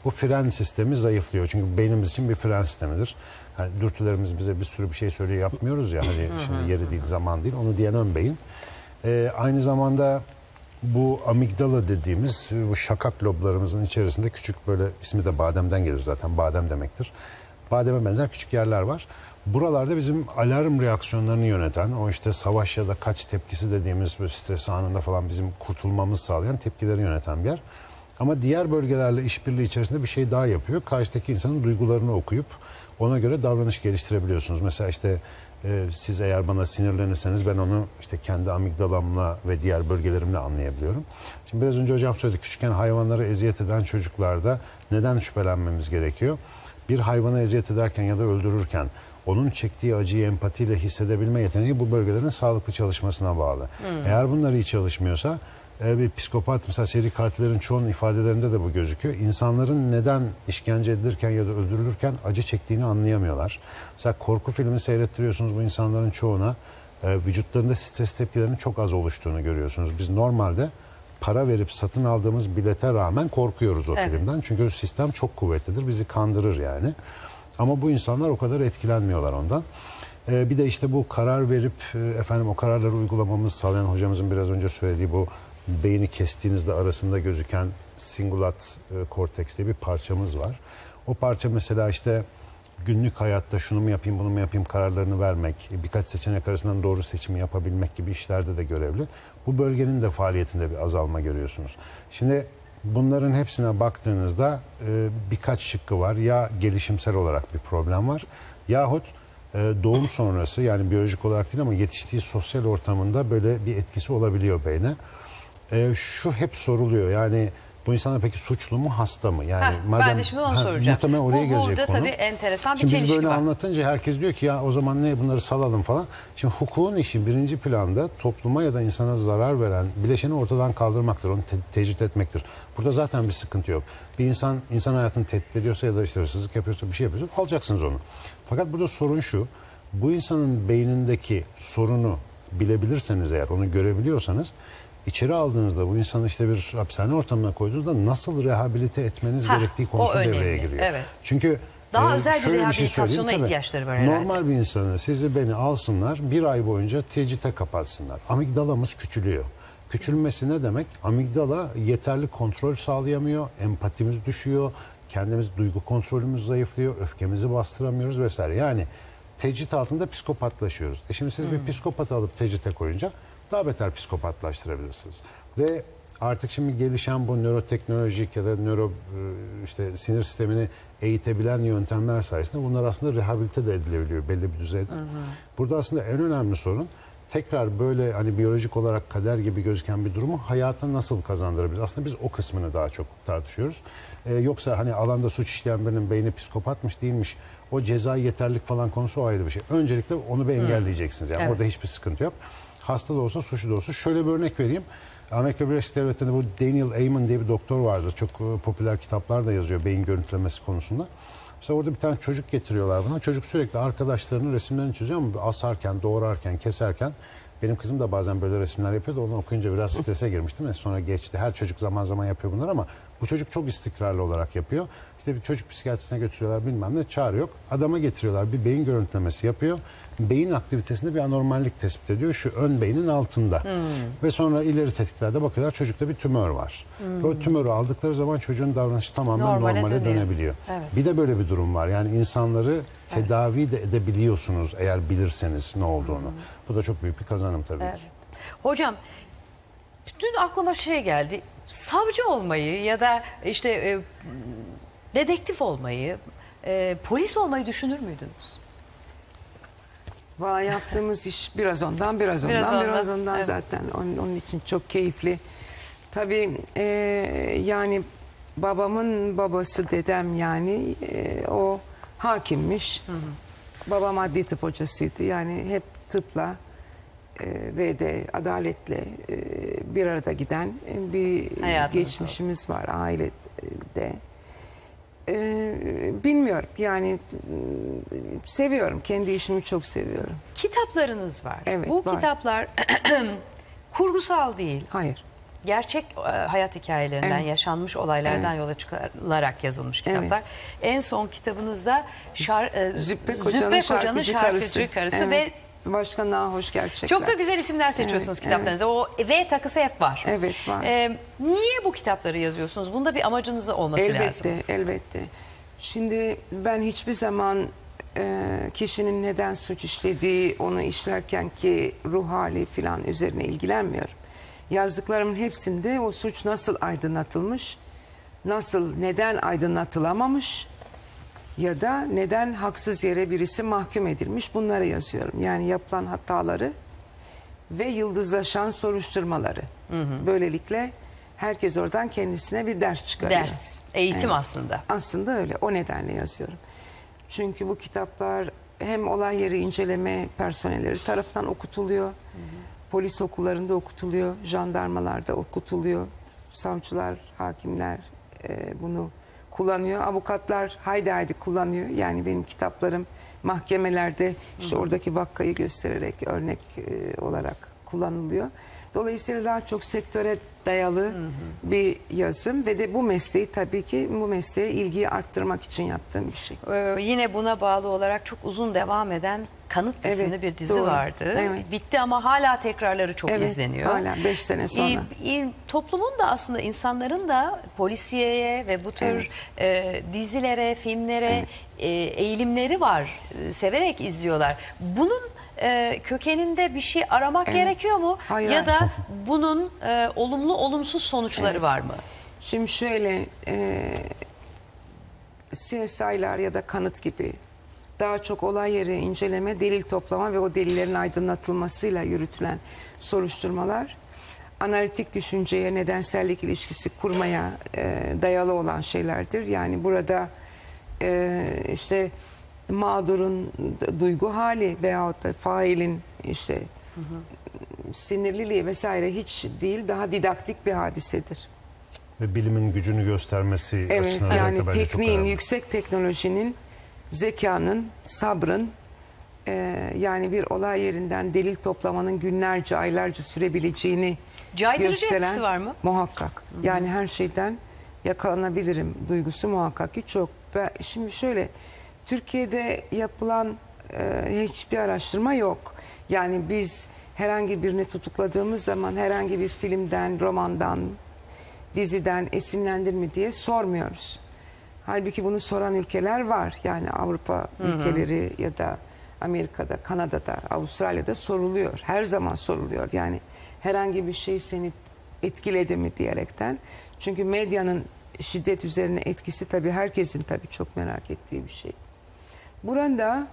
bu fren sistemi zayıflıyor. Çünkü beynimiz için bir fren sistemidir. Yani dürtülerimiz bize bir sürü bir şey söylüyor, yapmıyoruz ya. Hani şimdi yeri değil, zaman değil. Onu diyen ön beyin. Ee, aynı zamanda bu amigdala dediğimiz bu şakak loblarımızın içerisinde küçük, böyle ismi de bademden gelir zaten, badem demektir. Bademe benzer küçük yerler var. Buralarda bizim alarm reaksiyonlarını yöneten, o işte savaş ya da kaç tepkisi dediğimiz böyle stres anında falan bizim kurtulmamızı sağlayan tepkileri yöneten bir yer. Ama diğer bölgelerle işbirliği içerisinde bir şey daha yapıyor. Karşıdaki insanın duygularını okuyup ona göre davranış geliştirebiliyorsunuz. Mesela işte e, siz eğer bana sinirlenirseniz ben onu işte kendi amigdalamla ve diğer bölgelerimle anlayabiliyorum. Şimdi biraz önce hocam söyledi, küçükken hayvanlara eziyet eden çocuklarda neden şüphelenmemiz gerekiyor? Bir hayvana eziyet ederken ya da öldürürken onun çektiği acıyı empatiyle hissedebilme yeteneği bu bölgelerin sağlıklı çalışmasına bağlı. Hmm. Eğer bunlar iyi çalışmıyorsa e, bir psikopat, mesela seri katillerin çoğunun ifadelerinde de bu gözüküyor. İnsanların neden işkence edilirken ya da öldürülürken acı çektiğini anlayamıyorlar. Mesela korku filmi seyrettiriyorsunuz bu insanların çoğuna, e, vücutlarında stres tepkilerinin çok az oluştuğunu görüyorsunuz. Biz normalde para verip satın aldığımız bilete rağmen korkuyoruz o evet. filmden. Çünkü sistem çok kuvvetlidir, bizi kandırır yani. Ama bu insanlar o kadar etkilenmiyorlar ondan. Ee, bir de işte bu karar verip e, efendim o kararları uygulamamızı sağlayan hocamızın biraz önce söylediği bu beyni kestiğinizde arasında gözüken singulat e, korteks diye bir parçamız var. O parça mesela işte günlük hayatta şunu mu yapayım, bunu mu yapayım kararlarını vermek, birkaç seçenek arasından doğru seçimi yapabilmek gibi işlerde de görevli. Bu bölgenin de faaliyetinde bir azalma görüyorsunuz. Şimdi bunların hepsine baktığınızda e, birkaç şıkkı var. Ya gelişimsel olarak bir problem var yahut e, doğum sonrası, yani biyolojik olarak değil ama yetiştiği sosyal ortamında böyle bir etkisi olabiliyor beyne. E, şu hep soruluyor, yani bu insanlar peki suçlu mu, hasta mı? Yani Heh, madem, ben de şimdi onu ha, soracağım. muhtemelen oraya bu, gelecek burada konu. tabii enteresan bir Şimdi çelişki biz böyle var. anlatınca herkes diyor ki ya o zaman ne, bunları salalım falan. Şimdi hukukun işi birinci planda topluma ya da insana zarar veren bileşeni ortadan kaldırmaktır. Onu te tecrit etmektir. Burada zaten bir sıkıntı yok. Bir insan insan hayatını tehdit ediyorsa ya da işte hırsızlık yapıyorsa, bir şey yapıyorsa alacaksınız onu. Fakat burada sorun şu. Bu insanın beynindeki sorunu bilebilirseniz eğer, onu görebiliyorsanız, İçeri aldığınızda bu insanı işte bir hapishane ortamına koyduğunuzda nasıl rehabilite etmeniz ha, gerektiği konusu devreye giriyor. Evet. Çünkü daha e, özel bir rehabilitasyona bir şey ihtiyaçları var herhalde. Normal bir insanı, sizi beni alsınlar, bir ay boyunca tecrite kapatsınlar. Amigdalamız küçülüyor. Küçülmesi ne demek? Amigdala yeterli kontrol sağlayamıyor, empatimiz düşüyor, kendimiz, duygu kontrolümüz zayıflıyor, öfkemizi bastıramıyoruz vesaire. Yani tecrit altında psikopatlaşıyoruz. E şimdi siz hmm. bir psikopat alıp tecrite koyunca daha beter psikopatlaştırabilirsiniz. Ve artık şimdi gelişen bu nöroteknolojik ya da nöro işte sinir sistemini eğitebilen yöntemler sayesinde bunlar aslında rehabilite de edilebiliyor belli bir düzeyde. Hı hı. Burada aslında en önemli sorun tekrar böyle hani biyolojik olarak kader gibi gözüken bir durumu hayata nasıl kazandırabiliriz? Aslında biz o kısmını daha çok tartışıyoruz. Ee, yoksa hani alanda suç işleyen birinin beyni psikopatmış değilmiş, o ceza yeterlik falan konusu o ayrı bir şey. Öncelikle onu bir engelleyeceksiniz. Yani evet. Orada hiçbir sıkıntı yok. Hasta da olsa, suçlu da olsa. Şöyle bir örnek vereyim. Amerika Birleşik Devletleri'nde bu Daniel Amen diye bir doktor vardı. Çok popüler kitaplar da yazıyor beyin görüntülemesi konusunda. Mesela orada bir tane çocuk getiriyorlar bana. Çocuk sürekli arkadaşlarının resimlerini çiziyor ama asarken, doğrarken, keserken, benim kızım da bazen böyle resimler yapıyordu. Onu okuyunca biraz strese girmiştim. Sonra geçti. Her çocuk zaman zaman yapıyor bunlar ama bu çocuk çok istikrarlı olarak yapıyor. İşte bir çocuk psikiyatrisine götürüyorlar, bilmem ne, çare yok. Adama getiriyorlar, bir beyin görüntülemesi yapıyor. Beyin aktivitesinde bir anormallik tespit ediyor. Şu ön beynin altında. Hmm. Ve sonra ileri tetiklerde bakıyorlar, çocukta bir tümör var. Hmm. O tümörü aldıkları zaman çocuğun davranışı tamamen normale, normale dönebiliyor. Evet. Bir de böyle bir durum var. Yani insanları tedavi evet. de edebiliyorsunuz eğer bilirseniz ne olduğunu. Hmm. Bu da çok büyük bir kazanım tabii evet. ki. Hocam, dün aklıma şey geldi. Savcı olmayı ya da işte e, dedektif olmayı, e, polis olmayı düşünür müydünüz? Valla yaptığımız iş biraz ondan, biraz ondan, biraz ondan, biraz ondan evet. zaten. Onun, onun için çok keyifli. Tabii e, yani babamın babası, dedem yani e, o hakimmiş. Hı hı. Babam adli tıp hocasıydı. Yani hep tıpla e, ve de adaletle e, bir arada giden bir hayatımız geçmişimiz oldu. Var ailede. Ee, bilmiyorum yani seviyorum, kendi işimi çok seviyorum. Kitaplarınız var. Evet, bu var. kitaplar kurgusal değil. Hayır. gerçek e, hayat hikayelerinden, Evet. yaşanmış olaylardan Evet. yola çıkılarak yazılmış Evet. kitaplar. En son kitabınızda şar, e, Züppe Koca'nın şarkıcı, şarkıcı karısı, Evet. ve Başka nahoş gerçekler. çok da güzel isimler seçiyorsunuz Evet, kitaplarınıza. O V takısı hep var. Evet, var. E, niye bu kitapları yazıyorsunuz? Bunda bir amacınız olması Elbette, lazım. elbette. Şimdi ben hiçbir zaman e, kişinin neden suç işlediği, onu işlerken ki ruh hali filan üzerine ilgilenmiyorum. Yazdıklarımın hepsinde o suç nasıl aydınlatılmış, nasıl, neden aydınlatılamamış ya da neden haksız yere birisi mahkum edilmiş, bunları yazıyorum. Yani yapılan hataları ve yıldızlaşan soruşturmaları. Böylelikle herkes oradan kendisine bir ders çıkarıyor. Ders, eğitim Evet. aslında. Aslında öyle. O nedenle yazıyorum. Çünkü bu kitaplar hem olay yeri inceleme personelleri tarafından okutuluyor. Hı hı. Polis okullarında okutuluyor. Jandarmalarda okutuluyor. Savcılar, hakimler e, bunu kullanıyor. Avukatlar haydi haydi kullanıyor. Yani benim kitaplarım mahkemelerde işte oradaki vakayı göstererek örnek e, olarak kullanılıyor. Dolayısıyla daha çok sektöre dayalı hı hı. bir yazım ve de bu mesleği tabii ki bu mesleğe ilgiyi arttırmak için yaptığım bir şey. Ee, yine buna bağlı olarak çok uzun devam eden Kanıt isimli Evet, bir dizi doğru. vardı. Evet. Bitti ama hala tekrarları çok Evet, izleniyor. hala beş sene sonra. Ee, e, toplumun da aslında insanların da polisiyeye ve bu tür Evet. e, dizilere, filmlere e, eğilimleri var. E, severek izliyorlar. Bunun e, kökeninde bir şey aramak Evet. gerekiyor mu? Hayır, ya da hayır. bunun e, olumlu olumsuz sonuçları Evet. var mı? Şimdi şöyle e, C S I'lar ya da Kanıt gibi daha çok olay yeri inceleme, delil toplama ve o delillerin aydınlatılmasıyla yürütülen soruşturmalar analitik düşünceye, nedensellik ilişkisi kurmaya e, dayalı olan şeylerdir. Yani burada e, işte mağdurun duygu hali veyahut da failin işte hı hı. sinirliliği vesaire hiç değil, daha didaktik bir hadisedir. Ve bilimin gücünü göstermesi Evet, açısından yani özellikle bence çok tekniğin, önemli. yüksek teknolojinin, zekanın, sabrın, e, yani bir olay yerinden delil toplamanın günlerce, aylarca sürebileceğini Caydırıcı gösteren etkisi var mı? muhakkak. Hı-hı. Yani her şeyden yakalanabilirim duygusu muhakkak ki çok. Ben, şimdi şöyle, Türkiye'de yapılan e, hiçbir araştırma yok. Yani biz herhangi birini tutukladığımız zaman herhangi bir filmden, romandan, diziden esinlendir mi diye sormuyoruz. Halbuki bunu soran ülkeler var. Yani Avrupa hı hı. ülkeleri ya da Amerika'da, Kanada'da, Avustralya'da soruluyor. Her zaman soruluyor. Yani herhangi bir şey seni etkiledi mi diyerekten. Çünkü medyanın şiddet üzerine etkisi tabii herkesin tabii çok merak ettiği bir şey. Burada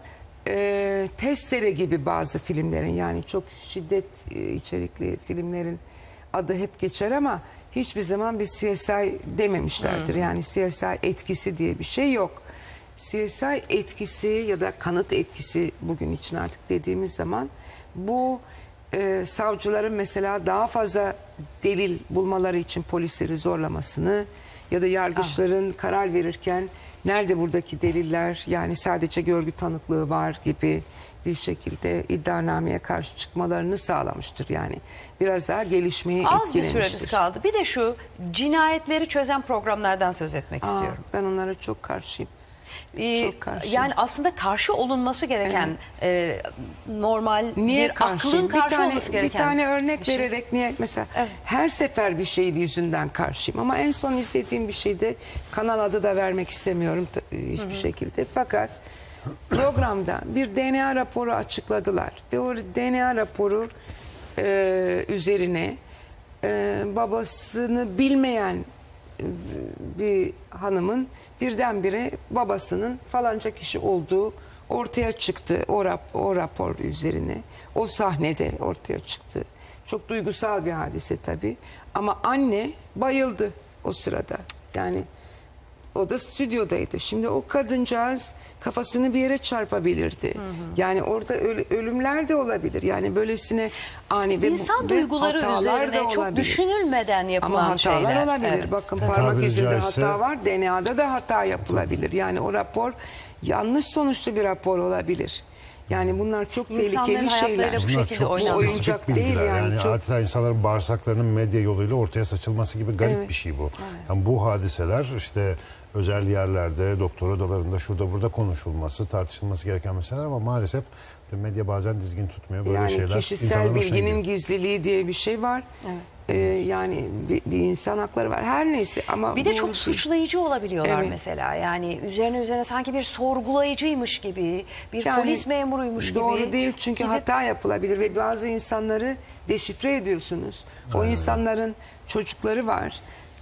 e, Testere gibi bazı filmlerin, yani çok şiddet e, içerikli filmlerin adı hep geçer ama hiçbir zaman bir C S I dememişlerdir. Hmm. Yani C S I etkisi diye bir şey yok. C S I etkisi ya da kanıt etkisi bugün için artık dediğimiz zaman bu e, savcıların mesela daha fazla delil bulmaları için polisleri zorlamasını ya da yargıçların ah. karar verirken nerede buradaki deliller, yani sadece görgü tanıklığı var gibi bir şekilde iddianameye karşı çıkmalarını sağlamıştır. Yani biraz daha gelişmeyi Az etkilemiştir. bir süremiz kaldı. Bir de şu cinayetleri çözen programlardan söz etmek Aa, istiyorum. Ben onlara çok karşıyım. Ee, Çok karşıyım. Yani aslında karşı olunması gereken Evet. e, normal Niye bir karşıyım? aklın karşı bir tane, olması gereken. Bir tane örnek bir şey. vererek niye mesela Evet. her sefer bir şey yüzünden karşıyım ama en son izlediğim bir şeyde, kanal adı da vermek istemiyorum hiçbir hı hı. şekilde, fakat programda bir D N A raporu açıkladılar ve o D N A raporu e, üzerine e, babasını bilmeyen bir hanımın birdenbire babasının falanca kişi olduğu ortaya çıktı. O, rap, o rapor üzerine, o sahnede ortaya çıktı. Çok duygusal bir hadise tabii. Ama anne bayıldı o sırada. Yani o da stüdyodaydı. Şimdi o kadıncağız kafasını bir yere çarpabilirdi. Hı hı. Yani orada ölümler de olabilir. Yani böylesine ani ve İnsan ve duyguları üzerine çok olabilir. düşünülmeden yapılan Ama hatalar şeyler. olabilir. Evet. Bakın Tabii. parmak Tabiri izinde caizse... hata var. D N A'da da hata yapılabilir. Yani o rapor yanlış sonuçlu bir rapor olabilir. Yani bunlar çok İnsanların tehlikeli şeyler. hayatlarıyla bu Bunlar şekilde çok oynanmış. oyuncak spesifik değil bilgiler. yani, Yani, çok- adeta insanların bağırsaklarının medya yoluyla ortaya saçılması gibi garip Evet. bir şey bu. Yani bu hadiseler işte özel yerlerde, doktor odalarında, şurada burada konuşulması, tartışılması gereken meseleler ama maalesef işte medya bazen dizgin tutmuyor. Böyle Yani şeyler kişisel insanların hoşuna bilginin gidiyor. gizliliği diye bir şey var. Ee, yani bir, bir insan hakları var. Her neyse ama Bir de bu- çok suçlayıcı olabiliyorlar Evet. mesela. Yani üzerine üzerine sanki bir sorgulayıcıymış gibi, bir Yani polis memuruymuş gibi. Doğru değil çünkü Gidip- hata yapılabilir ve bazı insanları deşifre ediyorsunuz. O insanların çocukları var,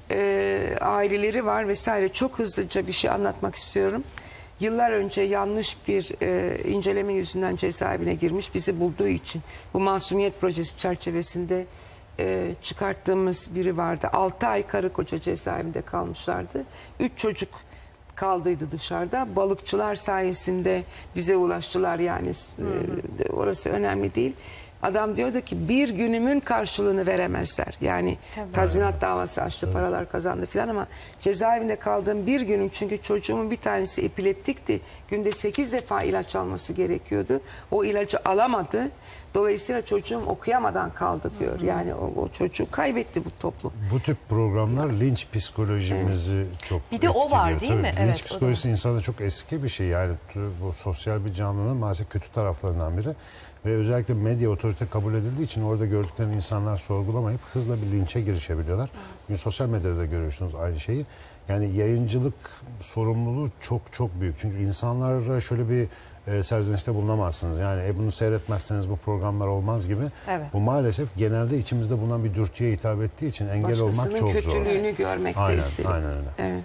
e, aileleri var vesaire. Çok hızlıca bir şey anlatmak istiyorum. Yıllar önce yanlış bir e, inceleme yüzünden cezaevine girmiş, bizi bulduğu için bu masumiyet projesi çerçevesinde e, çıkarttığımız biri vardı. altı ay karı koca cezaevinde kalmışlardı. üç çocuk kaldıydı dışarıda. Balıkçılar sayesinde bize ulaştılar yani. Ee, orası önemli değil. Adam diyordu ki bir günümün karşılığını veremezler. Yani tazminat davası açtı, paralar kazandı filan ama cezaevinde kaldığım bir günüm çünkü çocuğumun bir tanesi epileptikti. Günde sekiz defa ilaç alması gerekiyordu. O ilacı alamadı. Dolayısıyla çocuğum okuyamadan kaldı diyor. Yani o, o çocuğu kaybetti bu toplum. Bu tip programlar linç psikolojimizi çok Bir de o var etkiliyor. değil Tabii, mi? Linç Evet, o da psikolojisi insanda çok eski bir şey. Yani bu sosyal bir canlının maalesef kötü taraflarından biri. Ve özellikle medya otorite kabul edildiği için orada gördüklerini insanlar sorgulamayıp hızla bir linçe girişebiliyorlar. Bugün sosyal medyada da görüyorsunuz aynı şeyi. Yani yayıncılık sorumluluğu çok çok büyük. Çünkü insanlara şöyle bir e, serzenişte bulunamazsınız. Yani e, bunu seyretmezseniz bu programlar olmaz gibi. Evet. Bu maalesef genelde içimizde bulunan bir dürtüye hitap ettiği için engel olmak Başkasının çok zor. kötülüğünü görmek Aynen, değil. aynen öyle. Evet.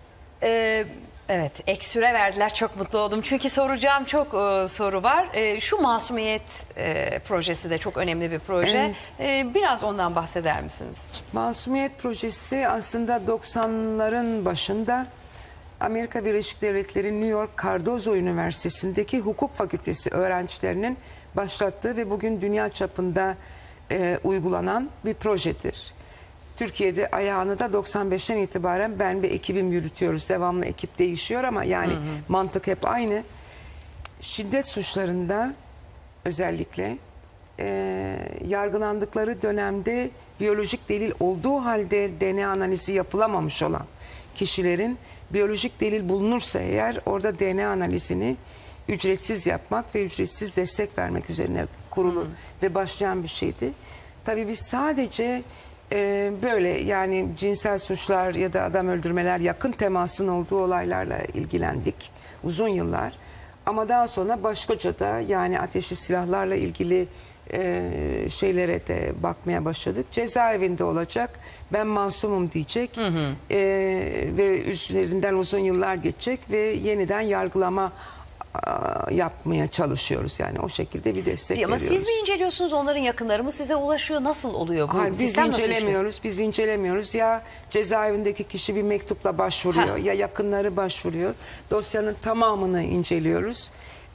Ee, evet, ek süre verdiler. Çok mutlu oldum. Çünkü soracağım çok e, soru var. E, şu masumiyet e, projesi de çok önemli bir proje. E, biraz ondan bahseder misiniz? Masumiyet projesi aslında doksanların başında Amerika Birleşik Devletleri New York Cardozo Üniversitesi'ndeki hukuk fakültesi öğrencilerinin başlattığı ve bugün dünya çapında e, uygulanan bir projedir. Türkiye'de ayağını da doksan beşten itibaren ben ve ekibim yürütüyoruz. Devamlı ekip değişiyor ama yani mantık hep aynı. Şiddet suçlarında özellikle e, yargılandıkları dönemde biyolojik delil olduğu halde D N A analizi yapılamamış olan kişilerin biyolojik delil bulunursa eğer orada D N A analizini ücretsiz yapmak ve ücretsiz destek vermek üzerine kurulu ve başlayan bir şeydi. Tabii biz sadece e, böyle yani cinsel suçlar ya da adam öldürmeler yakın temasın olduğu olaylarla ilgilendik uzun yıllar. Ama daha sonra başkaca da yani ateşli silahlarla ilgili e, şeylere de bakmaya başladık. Cezaevinde olacak, ben masumum diyecek hı hı. E, ve üzerinden uzun yıllar geçecek ve yeniden yargılama a, yapmaya çalışıyoruz. Yani o şekilde bir destek Ama veriyoruz. siz mi inceliyorsunuz, onların yakınları mı size ulaşıyor? Nasıl oluyor bu? Hayır, biz Sistem nasıl işliyor? incelemiyoruz. Biz incelemiyoruz. Ya cezaevindeki kişi bir mektupla başvuruyor Ha. ya yakınları başvuruyor. Dosyanın tamamını inceliyoruz.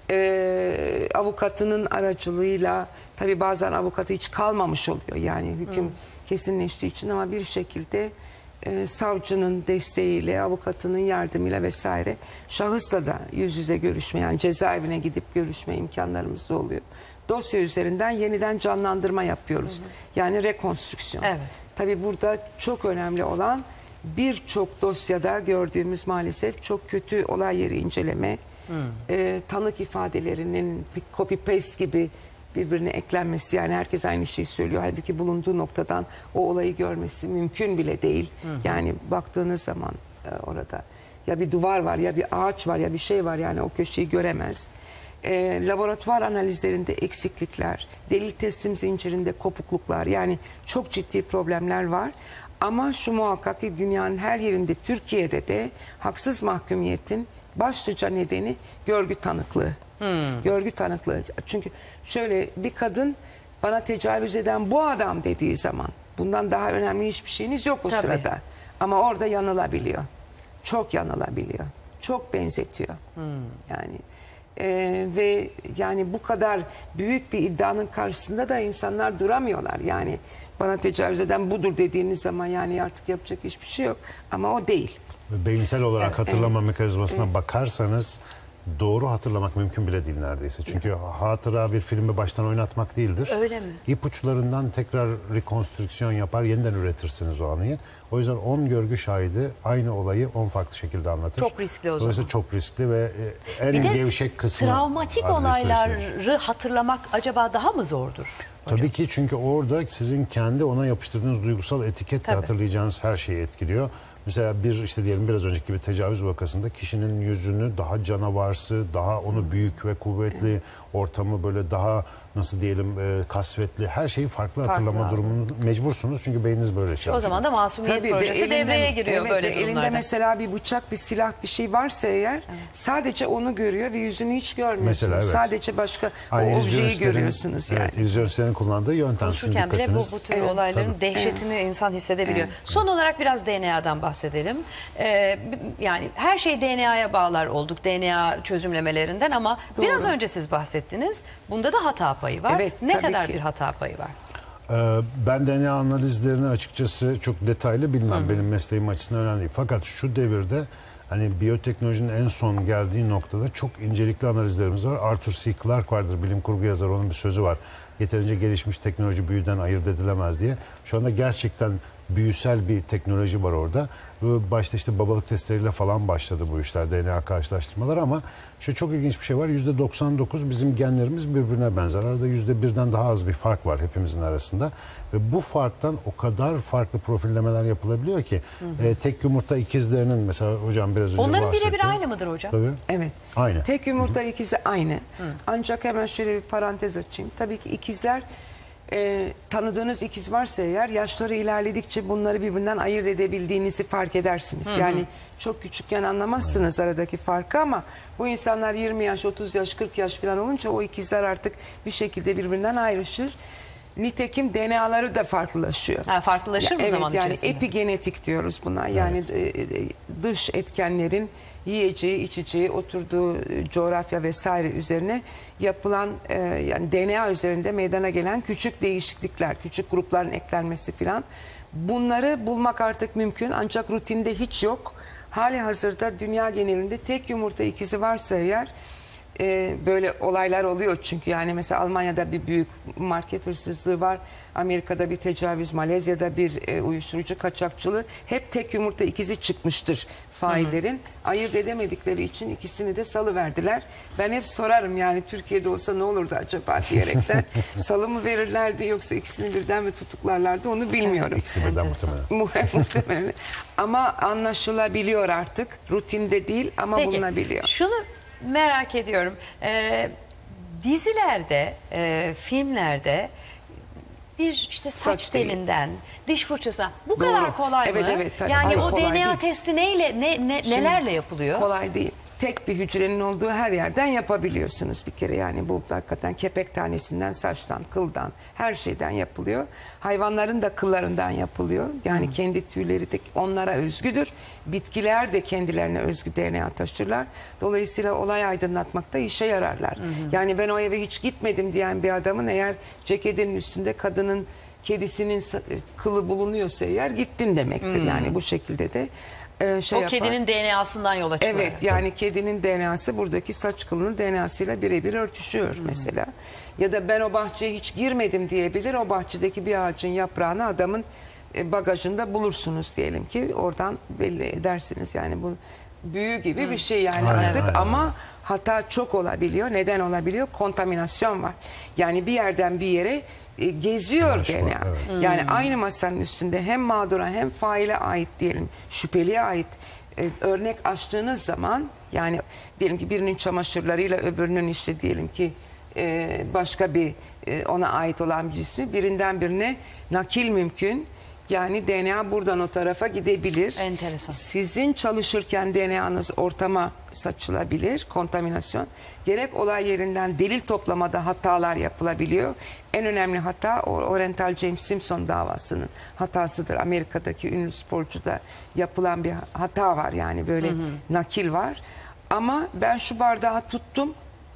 Ee, avukatının aracılığıyla tabii bazen avukatı hiç kalmamış oluyor. Yani hüküm Hmm. kesinleştiği için ama bir şekilde e, savcının desteğiyle, avukatının yardımıyla vesaire şahısla da yüz yüze görüşme yani cezaevine gidip görüşme imkanlarımız da oluyor. Dosya üzerinden yeniden canlandırma yapıyoruz. Yani rekonstrüksiyon. Evet. Tabii burada çok önemli olan birçok dosyada gördüğümüz maalesef çok kötü olay yeri inceleme, e, tanık ifadelerinin copy paste gibi birbirine eklenmesi yani herkes aynı şeyi söylüyor. Halbuki bulunduğu noktadan o olayı görmesi mümkün bile değil. Yani baktığınız zaman e, orada ya bir duvar var ya bir ağaç var ya bir şey var yani o köşeyi göremez. E, laboratuvar analizlerinde eksiklikler, delil teslim zincirinde kopukluklar yani çok ciddi problemler var. Ama şu muhakkak ki dünyanın her yerinde Türkiye'de de haksız mahkumiyetin başlıca nedeni görgü tanıklığı. Hmm. Görgü tanıklığı. Çünkü şöyle bir kadın bana tecavüz eden bu adam dediği zaman bundan daha önemli hiçbir şeyiniz yok o Tabii. sırada. Ama orada yanılabiliyor. Çok yanılabiliyor. Çok benzetiyor. Hmm. Yani Ee, ve yani bu kadar büyük bir iddianın karşısında da insanlar duramıyorlar. Yani bana tecavüz eden budur dediğiniz zaman yani artık yapacak hiçbir şey yok. Ama o değil. Beyinsel olarak Evet, hatırlama evet. mekanizmasına bakarsanız doğru hatırlamak mümkün bile değil neredeyse. Çünkü hatıra bir filmi baştan oynatmak değildir. Öyle mi? İpuçlarından tekrar rekonstrüksiyon yapar, yeniden üretirsiniz o anıyı. O yüzden on görgü şahidi aynı olayı on farklı şekilde anlatır. Çok riskli o zaman. Dolayısıyla çok riskli ve e, en Bir de gevşek kısmı. travmatik adresi olayları söyleyeyim. hatırlamak acaba daha mı zordur? Tabii ki, çünkü orada sizin kendi ona yapıştırdığınız duygusal etiketle Tabii. hatırlayacağınız her şeyi etkiliyor. Mesela bir işte diyelim biraz önceki gibi tecavüz vakasında kişinin yüzünü daha canavarsı, daha onu büyük ve kuvvetli, ortamı böyle daha nasıl diyelim e, kasvetli, her şeyi farklı, hatırlama Farklı. durumunu mecbursunuz çünkü beyniniz böyle çalışıyor. O zaman da masumiyet Tabii, ve projesi elinde- devreye giriyor evet, böyle ve elinde durumlarda. mesela bir bıçak, bir silah, bir şey varsa eğer sadece onu görüyor ve yüzünü hiç görmüyorsunuz. Mesela, evet. Sadece başka Aynı o objeyi illüzyonistlerin- görüyorsunuz yani. Evet, illüzyonistlerin kullandığı yöntem. Sizin Konuşurken bile bu, dikkatiniz. bu tür Evet, olayların tabii. dehşetini insan hissedebiliyor. Son olarak biraz D N A'dan bahsedelim. Ee, yani her şey D N A'ya bağlar olduk, D N A çözümlemelerinden ama Doğru. biraz önce siz bahsettiniz. Bunda da hata payı var. Evet, ne tabii kadar ki. bir hata payı var? Ee, Ben D N A analizlerini açıkçası çok detaylı bilmem. Benim mesleğim açısından önemli değil. Fakat şu devirde hani biyoteknolojinin en son geldiği noktada çok incelikli analizlerimiz var. Arthur C. Clarke vardır, bilim kurgu yazarı, onun bir sözü var. Yeterince gelişmiş teknoloji büyüden ayırt edilemez diye. Şu anda gerçekten büyüsel bir teknoloji var orada. Bu başta işte babalık testleriyle falan başladı bu işler, D N A karşılaştırmalar, ama şu çok ilginç bir şey var. yüzde doksan dokuz bizim genlerimiz birbirine benzer. Arada yüzde birden daha az bir fark var hepimizin arasında. Ve bu farktan o kadar farklı profillemeler yapılabiliyor ki e, tek yumurta ikizlerinin, mesela hocam biraz önce Onların bahsetti. birebir aynı mıdır hocam? Tabii. Evet. Aynı. Tek yumurta ikizi aynı. Ancak hemen şöyle bir parantez açayım. Tabii ki ikizler e, tanıdığınız ikiz varsa eğer yaşları ilerledikçe bunları birbirinden ayırt edebildiğinizi fark edersiniz. Yani çok küçükken anlamazsınız aradaki farkı ama bu insanlar yirmi yaş, otuz yaş, kırk yaş falan olunca o ikizler artık bir şekilde birbirinden ayrışır. Nitekim D N A'ları da farklılaşıyor. Ha, farklılaşır Ya, mı evet, zaman yani içerisinde? epigenetik diyoruz buna. Yani e, e, dış etkenlerin yiyeceği, içeceği, oturduğu e, coğrafya vesaire üzerine yapılan e, yani D N A üzerinde meydana gelen küçük değişiklikler, küçük grupların eklenmesi filan. Bunları bulmak artık mümkün ancak rutinde hiç yok. Hali hazırda dünya genelinde tek yumurta ikizi varsa eğer e, böyle olaylar oluyor çünkü yani mesela Almanya'da bir büyük market hırsızlığı var. Amerika'da bir tecavüz, Malezya'da bir e, uyuşturucu kaçakçılığı, hep tek yumurta ikizi çıkmıştır faillerin. Ayırt edemedikleri için ikisini de salıverdiler. Ben hep sorarım yani Türkiye'de olsa ne olurdu acaba diyerekten. Salı mı verirlerdi yoksa ikisini birden mi tutuklarlardı onu bilmiyorum. İkisi birden muhtemelen. Muhe- Muhtemelen. Ama anlaşılabiliyor artık. Rutinde değil ama Peki, bulunabiliyor. şunu merak ediyorum. Ee, dizilerde, e, filmlerde bir işte saç, Saç değil. telinden diş fırçasına bu Doğru. kadar kolay Evet, mı? evet, tabii. Yani Hayır, o kolay D N A değil. testi neyle ne, ne Şimdi nelerle yapılıyor? Kolay değil. Tek bir hücrenin olduğu her yerden yapabiliyorsunuz bir kere. Yani bu hakikaten kepek tanesinden, saçtan, kıldan, her şeyden yapılıyor. Hayvanların da kıllarından yapılıyor. Yani kendi tüyleri de onlara özgüdür. Bitkiler de kendilerine özgü D N A taşırlar. Dolayısıyla olay aydınlatmakta işe yararlar. Yani ben o eve hiç gitmedim diyen bir adamın eğer ceketinin üstünde kadının kedisinin sa- kılı bulunuyorsa eğer gittin demektir. Yani bu şekilde de e, şey O yapar. kedinin D N A'sından yola çıkıyor. Evet, yani kedinin D N A'sı buradaki saç kılının D N A'sıyla birebir örtüşüyor mesela. Ya da ben o bahçeye hiç girmedim diyebilir. O bahçedeki bir ağacın yaprağını adamın e, bagajında bulursunuz diyelim ki. Oradan belli edersiniz. Yani bu büyü gibi bir şey yani Aynen, artık aynen. ama hata çok olabiliyor. Neden olabiliyor? Kontaminasyon var. Yani bir yerden bir yere e, geziyor Yavaş D N A. var, evet. Yani aynı masanın üstünde hem mağdura hem faile ait diyelim, şüpheliye ait e, örnek açtığınız zaman yani diyelim ki birinin çamaşırlarıyla öbürünün işte diyelim ki e, başka bir e, ona ait olan bir cismi birinden birine nakil mümkün. Yani D N A buradan o tarafa gidebilir. Enteresan. Sizin çalışırken D N A'nız ortama saçılabilir, kontaminasyon. Gerek olay yerinden delil toplamada hatalar yapılabiliyor. En önemli hata o Oriental James Simpson davasının hatasıdır. Amerika'daki ünlü sporcuda yapılan bir hata var yani böyle nakil var. Ama ben şu bardağı tuttum.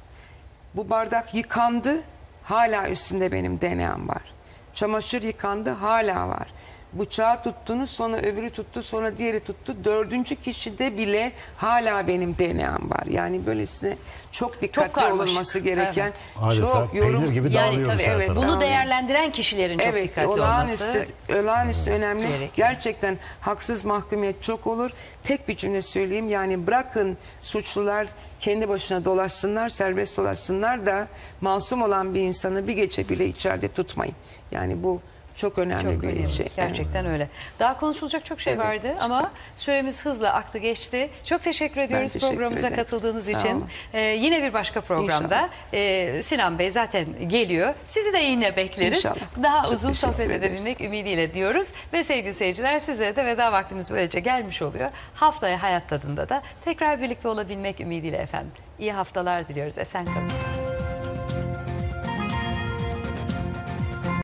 Bu bardak yıkandı. Hala üstünde benim D N A'm var. Çamaşır yıkandı. Hala var. bıçağı tuttunuz, sonra öbürü tuttu, sonra diğeri tuttu. Dördüncü kişide bile hala benim D N A'm var. Yani böylesine çok dikkatli karmaşık. olması gereken, Evet. Adeta çok yorum. peynir gibi Yani dağılıyoruz tabii, her evet, tarafa. Bunu Tamam. değerlendiren kişilerin çok Evet, dikkatli olağanüstü, olması. olağanüstü önemli. gerekiyor. Gerçekten haksız mahkumiyet çok olur. Tek bir cümle söyleyeyim. Yani bırakın suçlular kendi başına dolaşsınlar, serbest dolaşsınlar da masum olan bir insanı bir gece bile içeride tutmayın. Yani bu çok önemli Çok bir önemli. şey. Gerçekten öyle. Daha konuşulacak çok şey Evet, vardı ama süremiz hızla aktı geçti. Çok teşekkür ediyoruz teşekkür programımıza ederim. katıldığınız Sağ için. olun. Ee, yine bir başka programda e, Sinan Bey zaten geliyor. Sizi de yine bekleriz. İnşallah. Daha Çok uzun teşekkür sohbet ederim. edebilmek ümidiyle diyoruz. Ve sevgili seyirciler, size de veda vaktimiz böylece gelmiş oluyor. Haftaya Hayat Tadında da tekrar birlikte olabilmek ümidiyle efendim. İyi haftalar diliyoruz. Esen kalın.